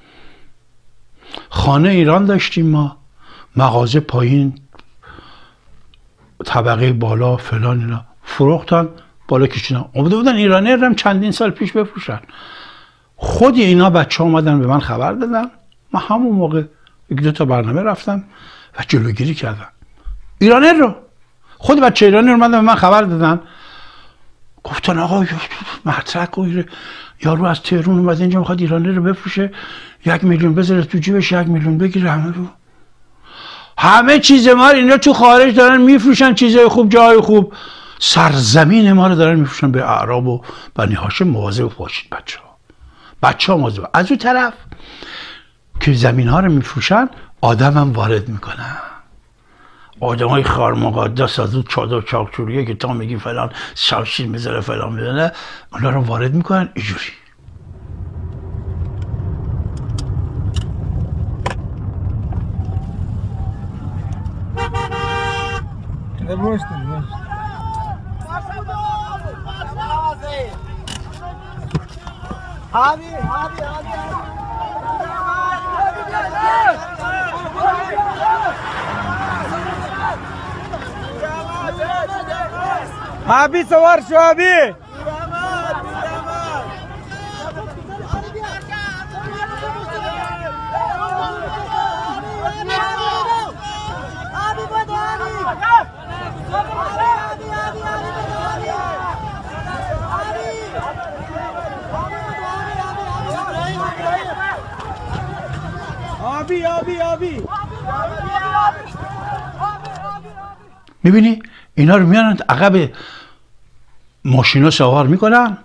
خانه ایران داشتیم ما، مغازه پایین، طبقه بالا فلان، اینا فروختن بالا کشیدن. اومده بودن ایرانی هم چندین سال پیش بفروشن. خود اینا بچه ها اومدن به من خبر دادن، من همون موقع یک دو تا برنامه رفتم و جلوگیری کردم. ایرانی رو خود بچه ایرانی رو اومدن به من خبر دادن گفتن آقا مطرح کن، یارو از تهران اومده اینجا میخواد ایرانی رو بفروشه، یک میلیون بذاره تو جیبش، یک میلیون بگیره همه رو. همه چیز ما رو اینا تو خارج دارن میفروشن، چیزای خوب، جای خوب، سرزمین ما رو دارن میفروشن به اعراب و بنی هاشم. مواظب باشید بچه ها، بچه ها مواظب. از اون طرف که زمین ها رو میفروشن آدم هم وارد میکنن، آدم های خار مقدس از اون چادر چاکچوریه که تا میگی فلان شاشین میذاره فلان میذاره، اونا رو وارد میکنن اینجوری. ابي سوار شو ابي ابي ابي ابي میبینی اینا رو میانند عقب ماشینا سوار میکنن،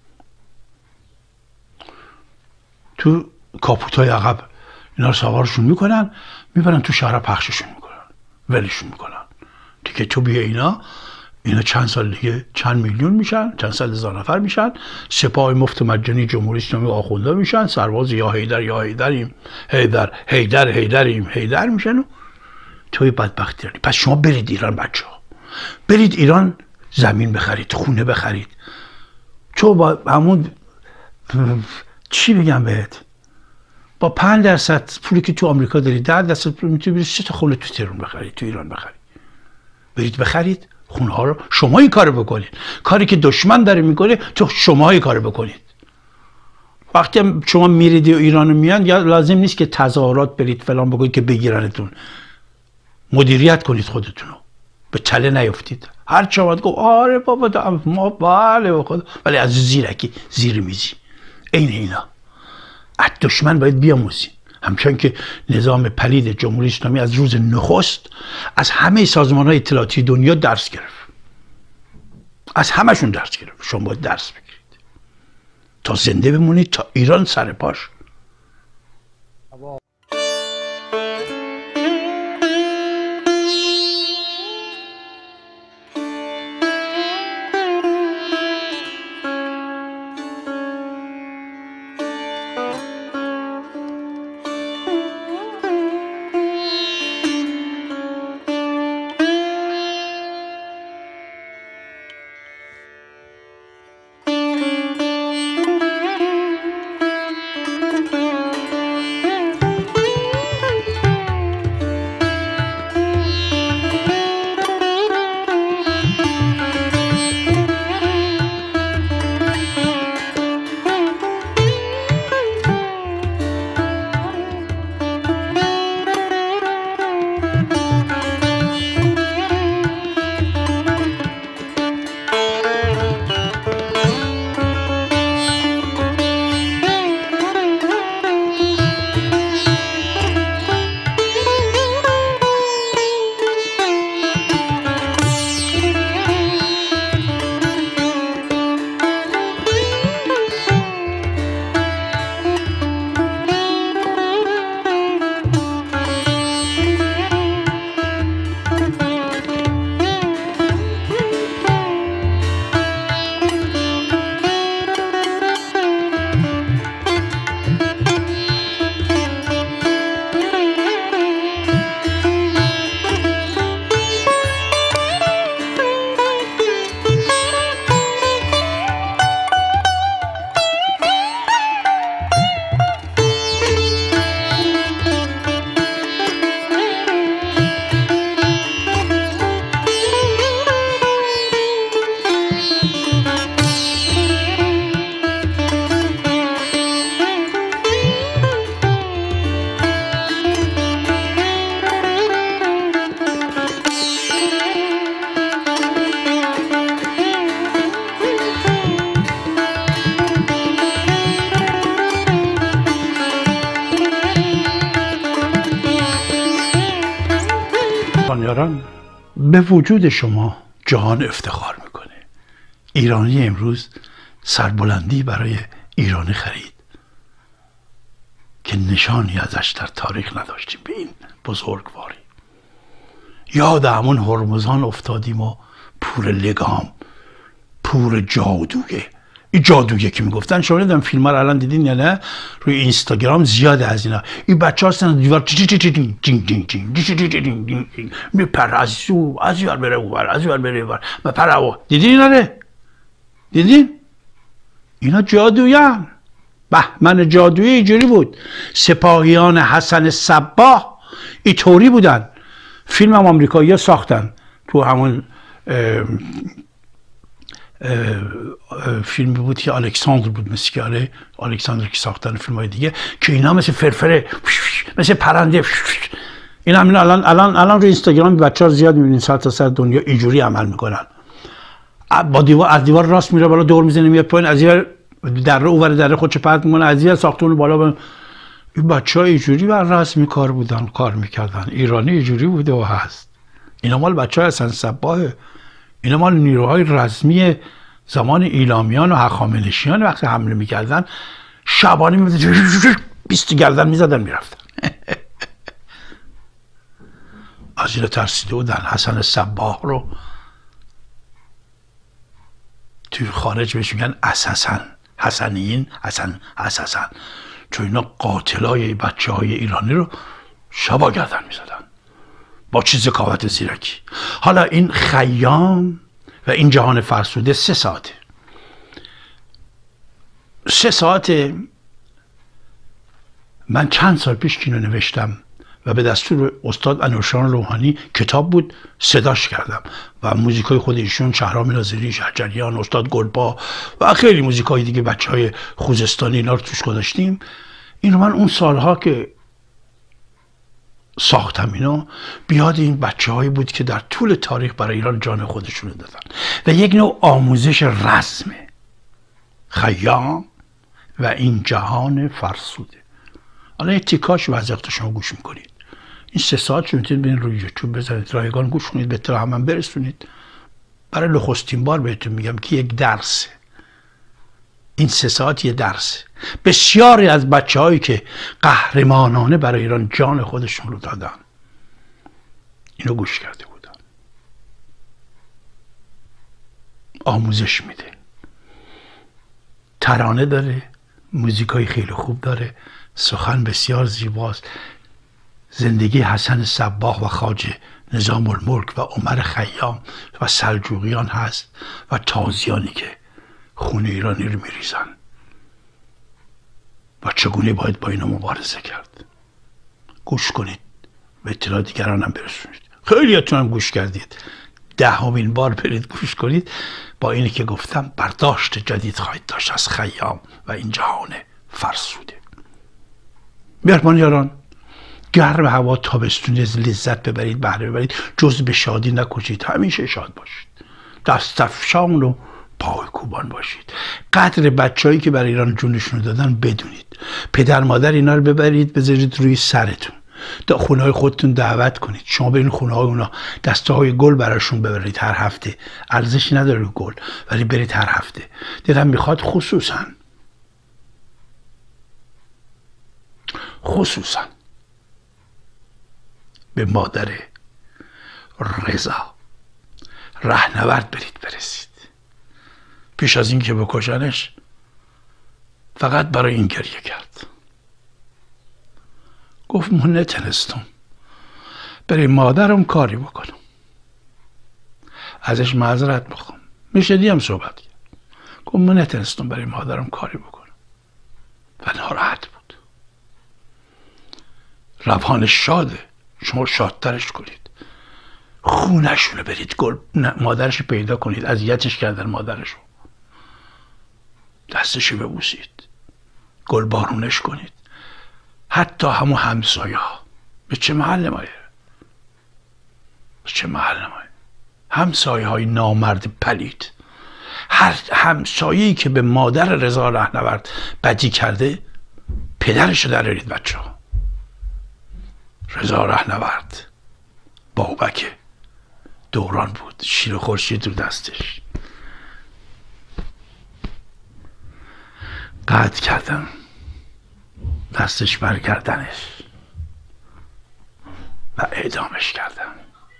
تو کاپوتای عقب اینا رو سوارشون میکنن، میبرن تو شهر پخششون میکنن، ولشون میکنن دیگه. تو بیا اینا اینا چند سال دیگه چند میلیون میشن، چند سال هزار نفر میشن، سپاه مفت مجانی جمهوری اسلامی آخونده میشن، سرباز یا حیدر یا حیدریم، حیدر حیدر حیدریم حیدر میشن و توی بدبختی داری. پس شما برید ایران بچه ها، برید ایران زمین بخرید، خونه بخرید. تو با همون چی بگم بهت، با پنج درصد پولی که تو آمریکا داری، ده درصد پول میتونی برید سه تا خونه تو تهران بخرید، تو ایران بخرید. برید بخرید خونه ها رو، شما این کارو بکنید. کاری که دشمن داره میکنه تو شما این کارو بکنید. وقتی شما میرید و ایران میان، یا لازم نیست که تظاهرات برید فلان بکنید که بگیرنتون. مدیریت کنید خودتونو، به تله نیفتید. هر چه باید گفت آره بابا ما بله به خدا، ولی از زیرکی زیر میزی. این اینا از دشمن باید بیاموزیم. همچنان که نظام پلید جمهوری اسلامی از روز نخست از همه سازمان های اطلاعاتی دنیا درس گرفت، از همشون درس گرفت. شما باید درس بگیرید تا زنده بمونید، تا ایران سر پاش. مهربانیاران، به وجود شما جهان افتخار میکنه. ایرانی امروز سربلندی برای ایرانی خرید که نشانی ازش در تاریخ نداشتیم به این بزرگواری. یاد همون هرمزان افتادیم و پور لگام، پور جادوگه. این جادوگه که میگفتن، شما نمیدونم فیلم ها رو الان دیدین یا نه؟ روی اینستاگرام زیاده از اینا. این بچه هستن دیوار میپره از او، از یار بره اوور، از یار بره اوور، میپره او. دیدین اینا رو؟ دیدین؟ اینا جادویان. بهمن جادویی اینجوری بود. سپاهیان حسن صباح اینطوری بودن. فیلم هم آمریکایی ها ساختن تو همون فیلمی بود که الکساندر بود، مثل که آره الکساندر که ساختن فیلم های دیگه، که اینا مثل فرفره، مثل پرنده. این همین الان الان الان روی اینستاگرام بچه‌ها زیاد می‌بینین سر تا سر دنیا اینجوری عمل میکنن. با دیوار، از دیوار راست میره بالا، دور میزنه میاد پایین، از دیوار دره اونور دره خودش پرت میکنه، از دیوار ساختمون بالا با... این بچه‌ها اینجوری بر رسمی کار بودن، کار میکردن. ایرانی اینجوری بوده و هست. اینا مال بچه‌ها حسن صباحه. اینا مال نیروهای رزمی زمان ایلامیان و هخامنشیان. وقتی حمله میکردن شبانه می‌زدن، بیست گردن میزدن میرفتن. از این ترسیده بودن. حسن صباح رو توی خارج بهش میگن اساسن، حسنیین، حسن اساسن، چون اینا قاتلای بچه های ایرانی رو شبا گردن میزدن با چیز ذکاوت زیرکی. حالا این خیام و این جهان فرسوده سه ساعته. سه ساعته. من چند سال پیش اینو نوشتم و به دستور استاد انوشیروان روحانی کتاب بود، صداش کردم و موزیکای خود ایشون، شهرام ناظری، شهجریان، استاد گلبا و خیلی موزیکای دیگه بچه های خوزستانی اینا رو توش گذاشتیم. اینو من اون سالها که ساختم اینا بیاد این بچه هایی بود که در طول تاریخ برای ایران جان خودشون رو دادن و یک نوع آموزش رزمه. خیام و این جهان فرسوده. حالا یک تیکاش وضعیت شما گوش میکنید. این سه ساعت شما میتونید بین روی یوتیوب بزنید، رایگان گوش کنید، به اطلاع هم برسونید. برای نخستین بار بهتون میگم که یک درسه. این سه ساعت یه درسه. بسیاری از بچه هایی که قهرمانانه برای ایران جان خودشون رو دادن اینو گوش کرده بودن. آموزش میده. ترانه داره، موزیکای خیلی خوب داره، سخن بسیار زیباست. زندگی حسن صباح و خواجه نظام الملک و عمر خیام و سلجوقیان هست و تازیانی که خون ایرانی رو میریزن و چگونه باید با اینا مبارزه کرد. گوش کنید، به اطلاع دیگران هم برسونید. خیلی هاتون هم گوش کردید، دهمین بار برید گوش کنید. با اینی که گفتم برداشت جدید خواهید داشت از خیام و این جهان فرسوده. مهربانیاران، گرم هوا تابستونی از لذت ببرید، بهره ببرید، جز به شادی نکشید. همیشه شاد باشید، دست افشان و پای کوبان باشید. قدر بچه‌هایی که برای ایران جونشون رو دادن بدونید. پدر مادر اینا رو ببرید بذارید روی سرتون، تا خونه های خودتون دعوت کنید. شما برین خونه های اونا، دسته های گل براشون ببرید هر هفته. ارزشی نداره گل، ولی برید هر هفته. دلم میخواد خصوصا خصوصا به مادر رضا رهنورد برید برسید. پیش از این که بکشنش فقط برای این گریه کرد. گفت من نتونستم برای مادرم کاری بکنم، ازش معذرت بخوام. میشه دیم صحبت کرد. گفت من نتونستم برای مادرم کاری بکنم و ناراحت بود. روان شاده، شما شادترش کنید، خونشونو برید گل مادرش پیدا کنید. اذیتش کردن مادرشو، دستشو ببوسید، گل بارونش کنید. حتی همون همسایه ها، به چه محل نمایه، به چه محل نمایه همسایه های نامرد پلید. هر همسایه‌ای که به مادر رضا رهنورد بدی کرده پدرشو درارید بچه ها. رضا رهنورد بابک دوران بود، شیر خورشید رو دستش، قطع کردن دستش برگردنش و اعدامش کردن.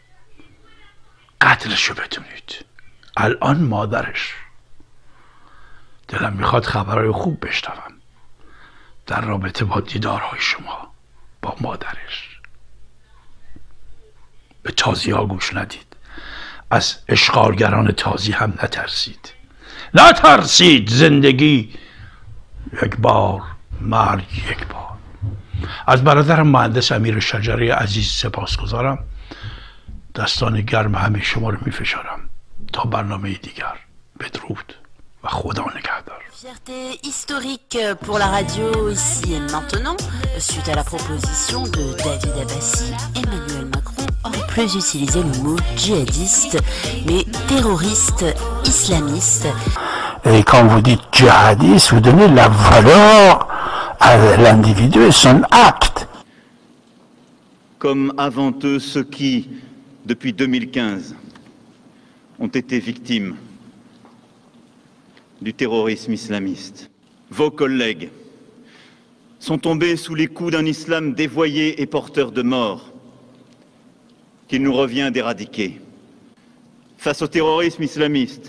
قتلشو بدونید. الان مادرش، دلم میخواد خبرهای خوب بشنوم در رابطه با دیدارهای شما با مادرش. به تازی ها گوش ندید، از اشغالگران تازی هم نترسید. نترسید، زندگی یک بار، مرگ یک بار. از برادرم مهندس امیر شجری عزیز سپاسگزارم. دستان گرم همه شما رو میفشارم تا برنامه دیگر. بدرود و خدا نگهدار. Fierté historique pour la radio ici et maintenant, suite à la proposition de David Abbassi, Emmanuel Macron aurait plus utilisé le mot djihadiste, mais terroriste islamiste. Et quand vous dites djihadiste, vous donnez la valeur à l'individu et son acte. Comme avant eux ceux qui, depuis deux mille quinze, ont été victimes du terrorisme islamiste. Vos collègues sont tombés sous les coups d'un islam dévoyé et porteur de mort qu'il nous revient d'éradiquer. Face au terrorisme islamiste,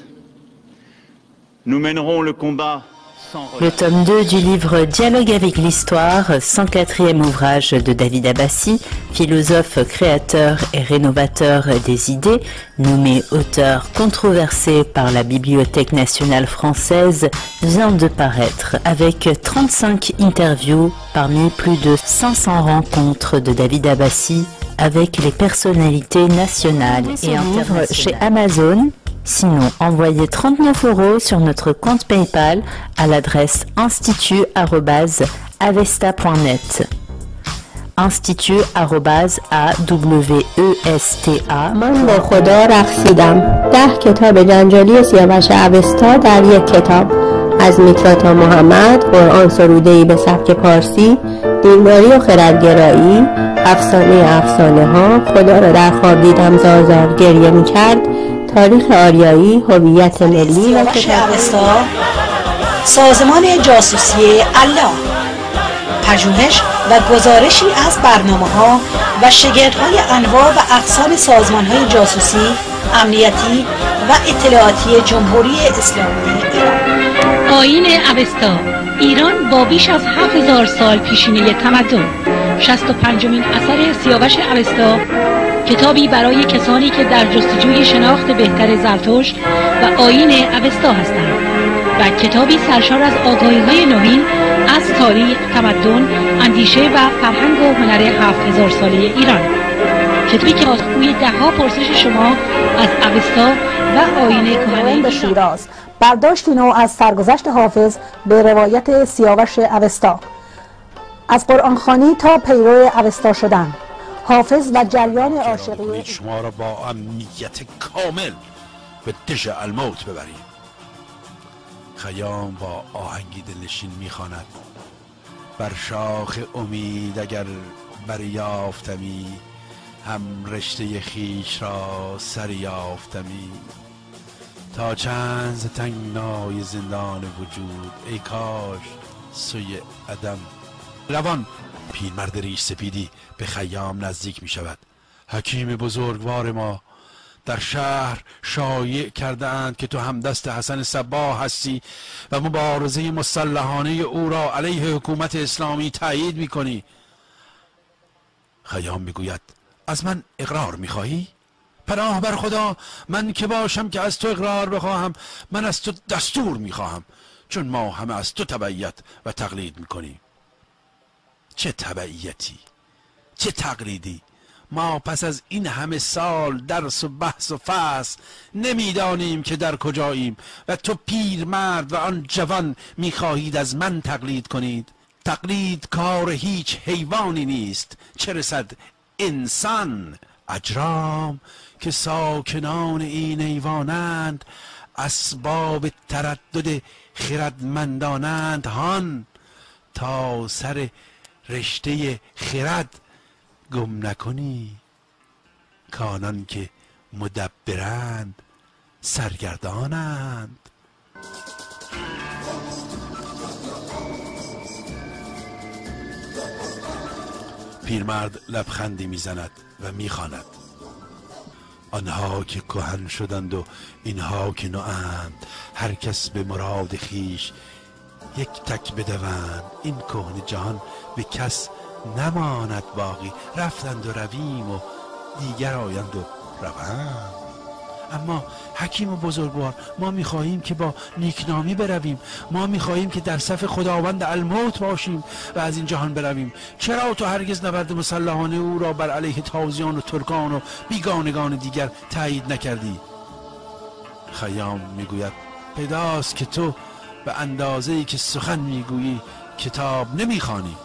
nous mènerons le combat sans relâche. Le tome deux du livre Dialogue avec l'histoire, cent quatrième ouvrage de David Abbassi, philosophe, créateur et rénovateur des idées, nommé auteur controversé par la Bibliothèque nationale française, vient de paraître avec trente-cinq interviews parmi plus de cinq cents rencontres de David Abbassi avec les personnalités nationales et internationales. Chez Amazon. Sinon, envoyez trente-neuf euros sur notre compte PayPal à l'adresse institut arobase avesta point net. institut arobase awesta. من به خدا رقصیدم. ده کتاب جنجالی سیاوش اوستا در یک کتاب. از میترا تا محمد، قرآن سروده‌ای به سبک پارسی، دینداری و خردگرایی، افسانه افسانه ها، خدا را در خواب دیدم زار گریه میکرد، تاریخ آریایی، هویت ملی و اوستا، سازمان جاسوسی الله، پژوهش و گزارشی از برنامه‌ها و شگردهای انواع و اقسام سازمان‌های جاسوسی، امنیتی و اطلاعاتی جمهوری اسلامی ایران. آیین اوستا، ایران با بیش از هفت هزار سال پیشینه تمدن. شصت و پنجمین اثر سیاوش اوستا، کتابی برای کسانی که در جستجوی شناخت بهتر زرتشت و آیین اوستا هستند و کتابی سرشار از آگاهی‌های نوین از تاریخ، تمدن، اندیشه و فرهنگ و هنر هفت هزار ساله ایران. کتابی که پاسخگوی ده‌ها پرسش شما از اوستا و آیین کهنه به شیراز، برداشتی نو از سرگذشت حافظ به روایت سیاوش اوستا، از قرآنخوانی تا پیرو اوستا شدن، حافظ و جریان عاشقی شما را با امنیت کامل به دژ الموت ببریم. خیام با آهنگی دلنشین میخواند: بر شاخ امید اگر بریافتمی، هم رشته خیش را سریافتمی. تا چند ز تنگنای زندان وجود، ای کاش سوی عدم روان. پیرمرد ریش سپیدی به خیام نزدیک می شود. حکیم بزرگوار ما، در شهر شایع کرده اند که تو همدست حسن صباح هستی و مبارزه مسلحانه او را علیه حکومت اسلامی تایید می کنی. خیام می گوید: از من اقرار می خواهی؟ پناه بر خدا، من که باشم که از تو اقرار بخواهم. من از تو دستور می خواهم، چون ما همه از تو تبعیت و تقلید می کنیم. چه تبعیتی، چه تقلیدی؟ ما پس از این همه سال درس و بحث و فحص نمیدانیم که در کجاییم و تو پیرمرد و آن جوان میخواهید از من تقلید کنید. تقلید کار هیچ حیوانی نیست، چه رسد انسان. اجرام که ساکنان این ایوانند، اسباب تردد خردمندانند. هان تا سر رشته خرد گم نکنی. کانان که مدبرند سرگردانند. پیرمرد لبخندی میزند و میخواند: آنها که کهن شدند و اینها که نوند، هر کس به مراد خیش یک تک بدوند. این کهن جهان به کس نماند باقی، رفتند و رویم و دیگر آیند و روند. اما حکیم و بزرگوار، ما میخواهیم که با نیکنامی برویم، ما میخواهیم که در صف خداوند الموت باشیم و از این جهان برویم. چرا تو هرگز نبرد مسلحانه او را بر علیه تازیان و ترکان و بیگانگان دیگر تایید نکردی؟ خیام میگوید: پیداست که تو به اندازه‌ای که سخن میگویی کتاب نمیخوانی.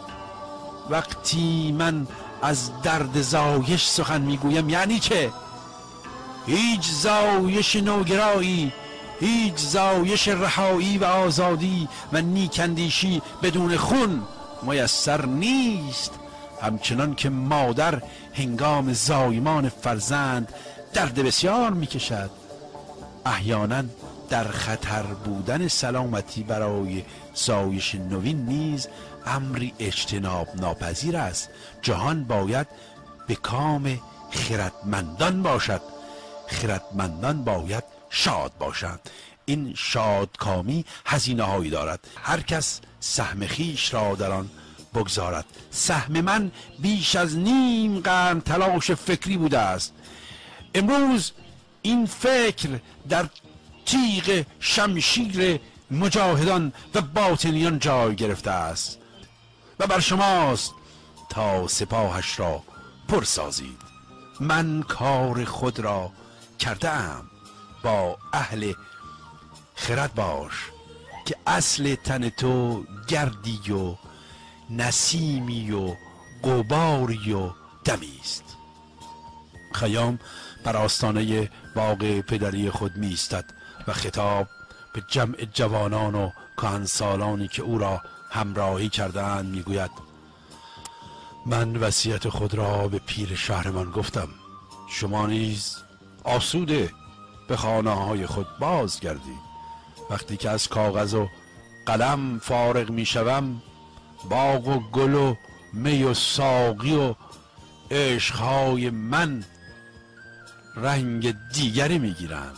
وقتی من از درد زایش سخن میگویم یعنی چه؟ هیچ زایش نوگرایی، هیچ زایش رهایی و آزادی و نیکندیشی بدون خون میسر نیست. همچنان که مادر هنگام زایمان فرزند درد بسیار میکشد، احیانا در خطر بودن سلامتی برای زایش نوین نیز امری اجتناب ناپذیر است. جهان باید به کام خردمندان باشد، خردمندان باید شاد باشند. این شادکامی هزینه هایی دارد، هر کس سهم خیش را در آن بگذارد. سهم من بیش از نیم قرن تلاش فکری بوده است. امروز این فکر در تیغ شمشیر مجاهدان و باطنیان جای گرفته است و بر شماست تا سپاهش را پر سازید. من کار خود را کردم، با اهل خرد باش که اصل تن تو گردی و نسیمی و غباری و دمی است. خیام بر آستانه باغ پدری خود می ایستد و خطاب به جمع جوانان و کهنسالانی که او را همراهی کردند می گوید: من وصیت خود را به پیر شهرمان گفتم، شما نیز آسوده به خانه های خود بازگردید. وقتی که از کاغذ و قلم فارغ می شوم، باغ و گل و می و ساقی و عشقهای من رنگ دیگری می گیرند.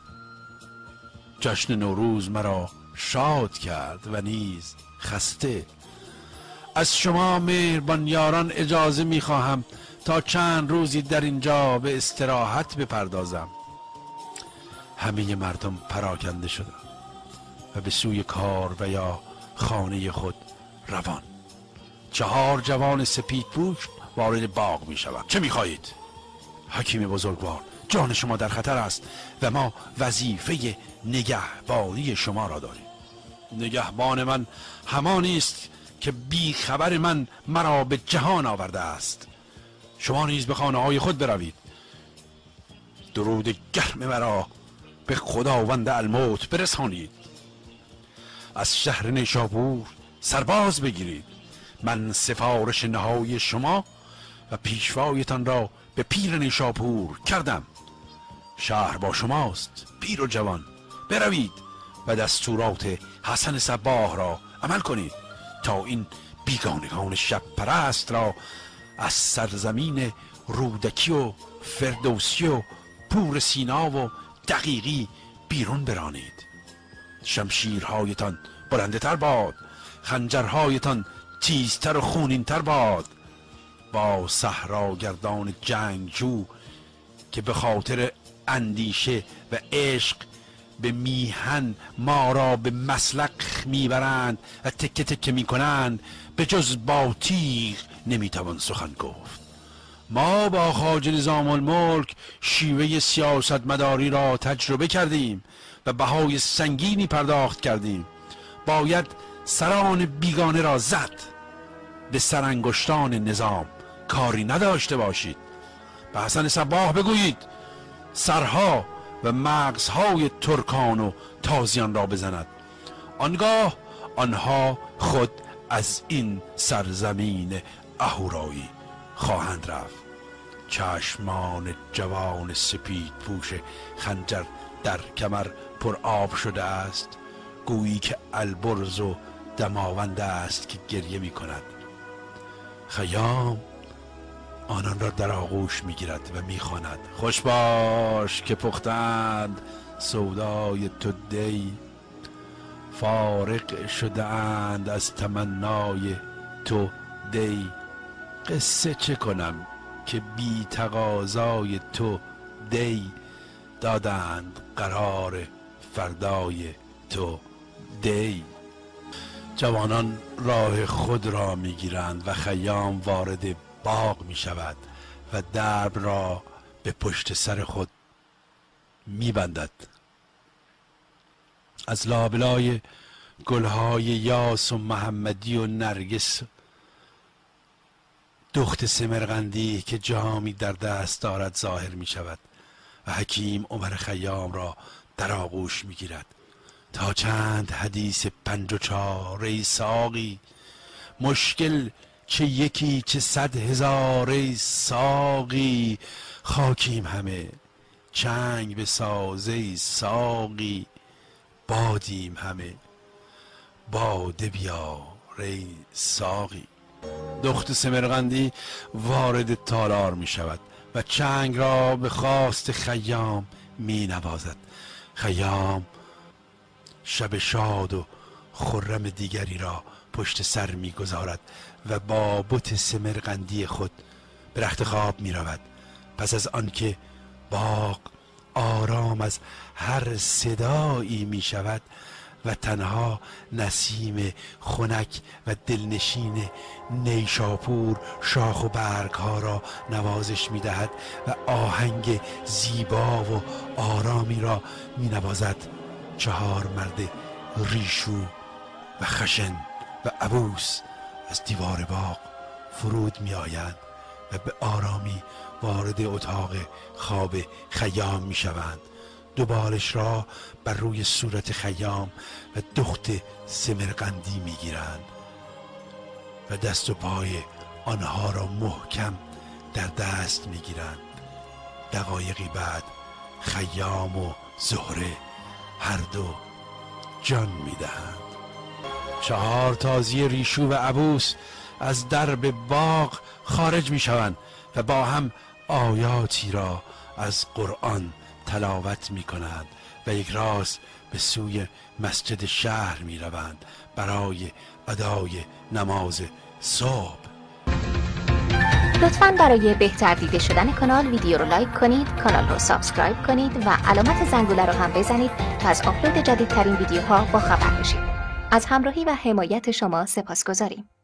جشن نوروز مرا شاد کرد و نیز خسته. از شما مهربان یاران اجازه می خواهم تا چند روزی در اینجا به استراحت بپردازم. همه مردم پراکنده شدند و به سوی کار و یا خانه خود روان. چهار جوان سپید پوش وارد باغ می شوند. چه می خواهید؟ حکیم بزرگوار، جان شما در خطر است و ما وظیفه نگهبانی شما را داریم. نگهبان من همانی است که بی خبر من مرا به جهان آورده است. شما نیز به خانه های خود بروید. درود گرم مرا به خداوند الموت برسانید. از شهر نیشابور سرباز بگیرید. من سفارش نهایی شما و پیشوایتان را به پیر نیشابور کردم. شهر با شماست پیر و جوان. بروید و دستورات حسن صباح را عمل کنید تا این بیگانگان شب پرست را از سرزمین رودکی و فردوسی و پور سینا و دقیقی بیرون برانید. شمشیرهایتان بلنده تر باد، خنجرهایتان تیزتر و خونین تر باد. با صحراگردان جنگجو که به خاطر اندیشه و عشق به میهن ما را به مسلخ میبرند و تکه تکه میکنند، به جز با تیغ نمیتوان سخن گفت. ما با خواجه نظام الملک شیوه سیاست مداری را تجربه کردیم و بهای سنگینی پرداخت کردیم. باید سران بیگانه را زد. به سرانگشتان نظام کاری نداشته باشید. به حسن صباح بگویید سرها و مغزهای ترکان و تازیان را بزند. آنگاه آنها خود از این سرزمین اهورایی خواهند رفت. چشمان جوان سپید پوش خنجر در کمر پر آب شده است، گویی که البرز و دماوند است که گریه می کند. خیام آنان را در آغوش می گیرد و می خواند: خوش باش که پختند سودای تو دی، فارغ شده اند از تمنای تو دی. قصه چه کنم که بی تقاضای تو دی، دادند قرار فردای تو دی. جوانان راه خود را می گیرند و خیام وارد باغ می شود و درب را به پشت سر خود می بندد. از لابلای گلهای یاس و محمدی و نرگس دخت سمرقندی که جامی در دست دارد ظاهر می شود و حکیم عمر خیام را در آغوش می گیرد. تا چند حدیث پنج و چار ای ساقی، مشکل چه یکی چه صد هزار ای ساقی، خاکیم همه چنگ به ساز ای ساقی، بادیم همه باده بیار ای ساقی. دخت سمرقندی وارد تالار می شود و چنگ را به خواست خیام می نوازد. خیام شب شاد و خرم دیگری را پشت سر می گذارد و با بت سمرقندی خود به رخت خواب می رود. پس از آنکه باغ آرام از هر صدایی می شود و تنها نسیم خنک و دلنشین نیشاپور شاخ و برگ ها را نوازش می دهد و آهنگ زیبا و آرامی را می نوازد، چهار مرد ریشو و خشن و عبوس از دیوار باغ فرود می آیند و به آرامی وارد اتاق خواب خیام می شوند. دو بالش را بر روی صورت خیام و دخت سمرقندی می گیرند و دست و پای آنها را محکم در دست می گیرند. دقایقی بعد خیام و زهره هر دو جان می دهند. چهار تازی ریشو و عبوس از درب باغ خارج می شوند و با هم آیاتی را از قرآن تلاوت می کنند و یک راست به سوی مسجد شهر می روند برای ادای نماز صبح. لطفاً برای بهتر دیده شدن کانال ویدیو رو لایک کنید، کانال رو سابسکرایب کنید و علامت زنگوله رو هم بزنید تا از آپلود جدیدترین ویدیوها با خبر بشید. از همراهی و حمایت شما سپاسگزاریم.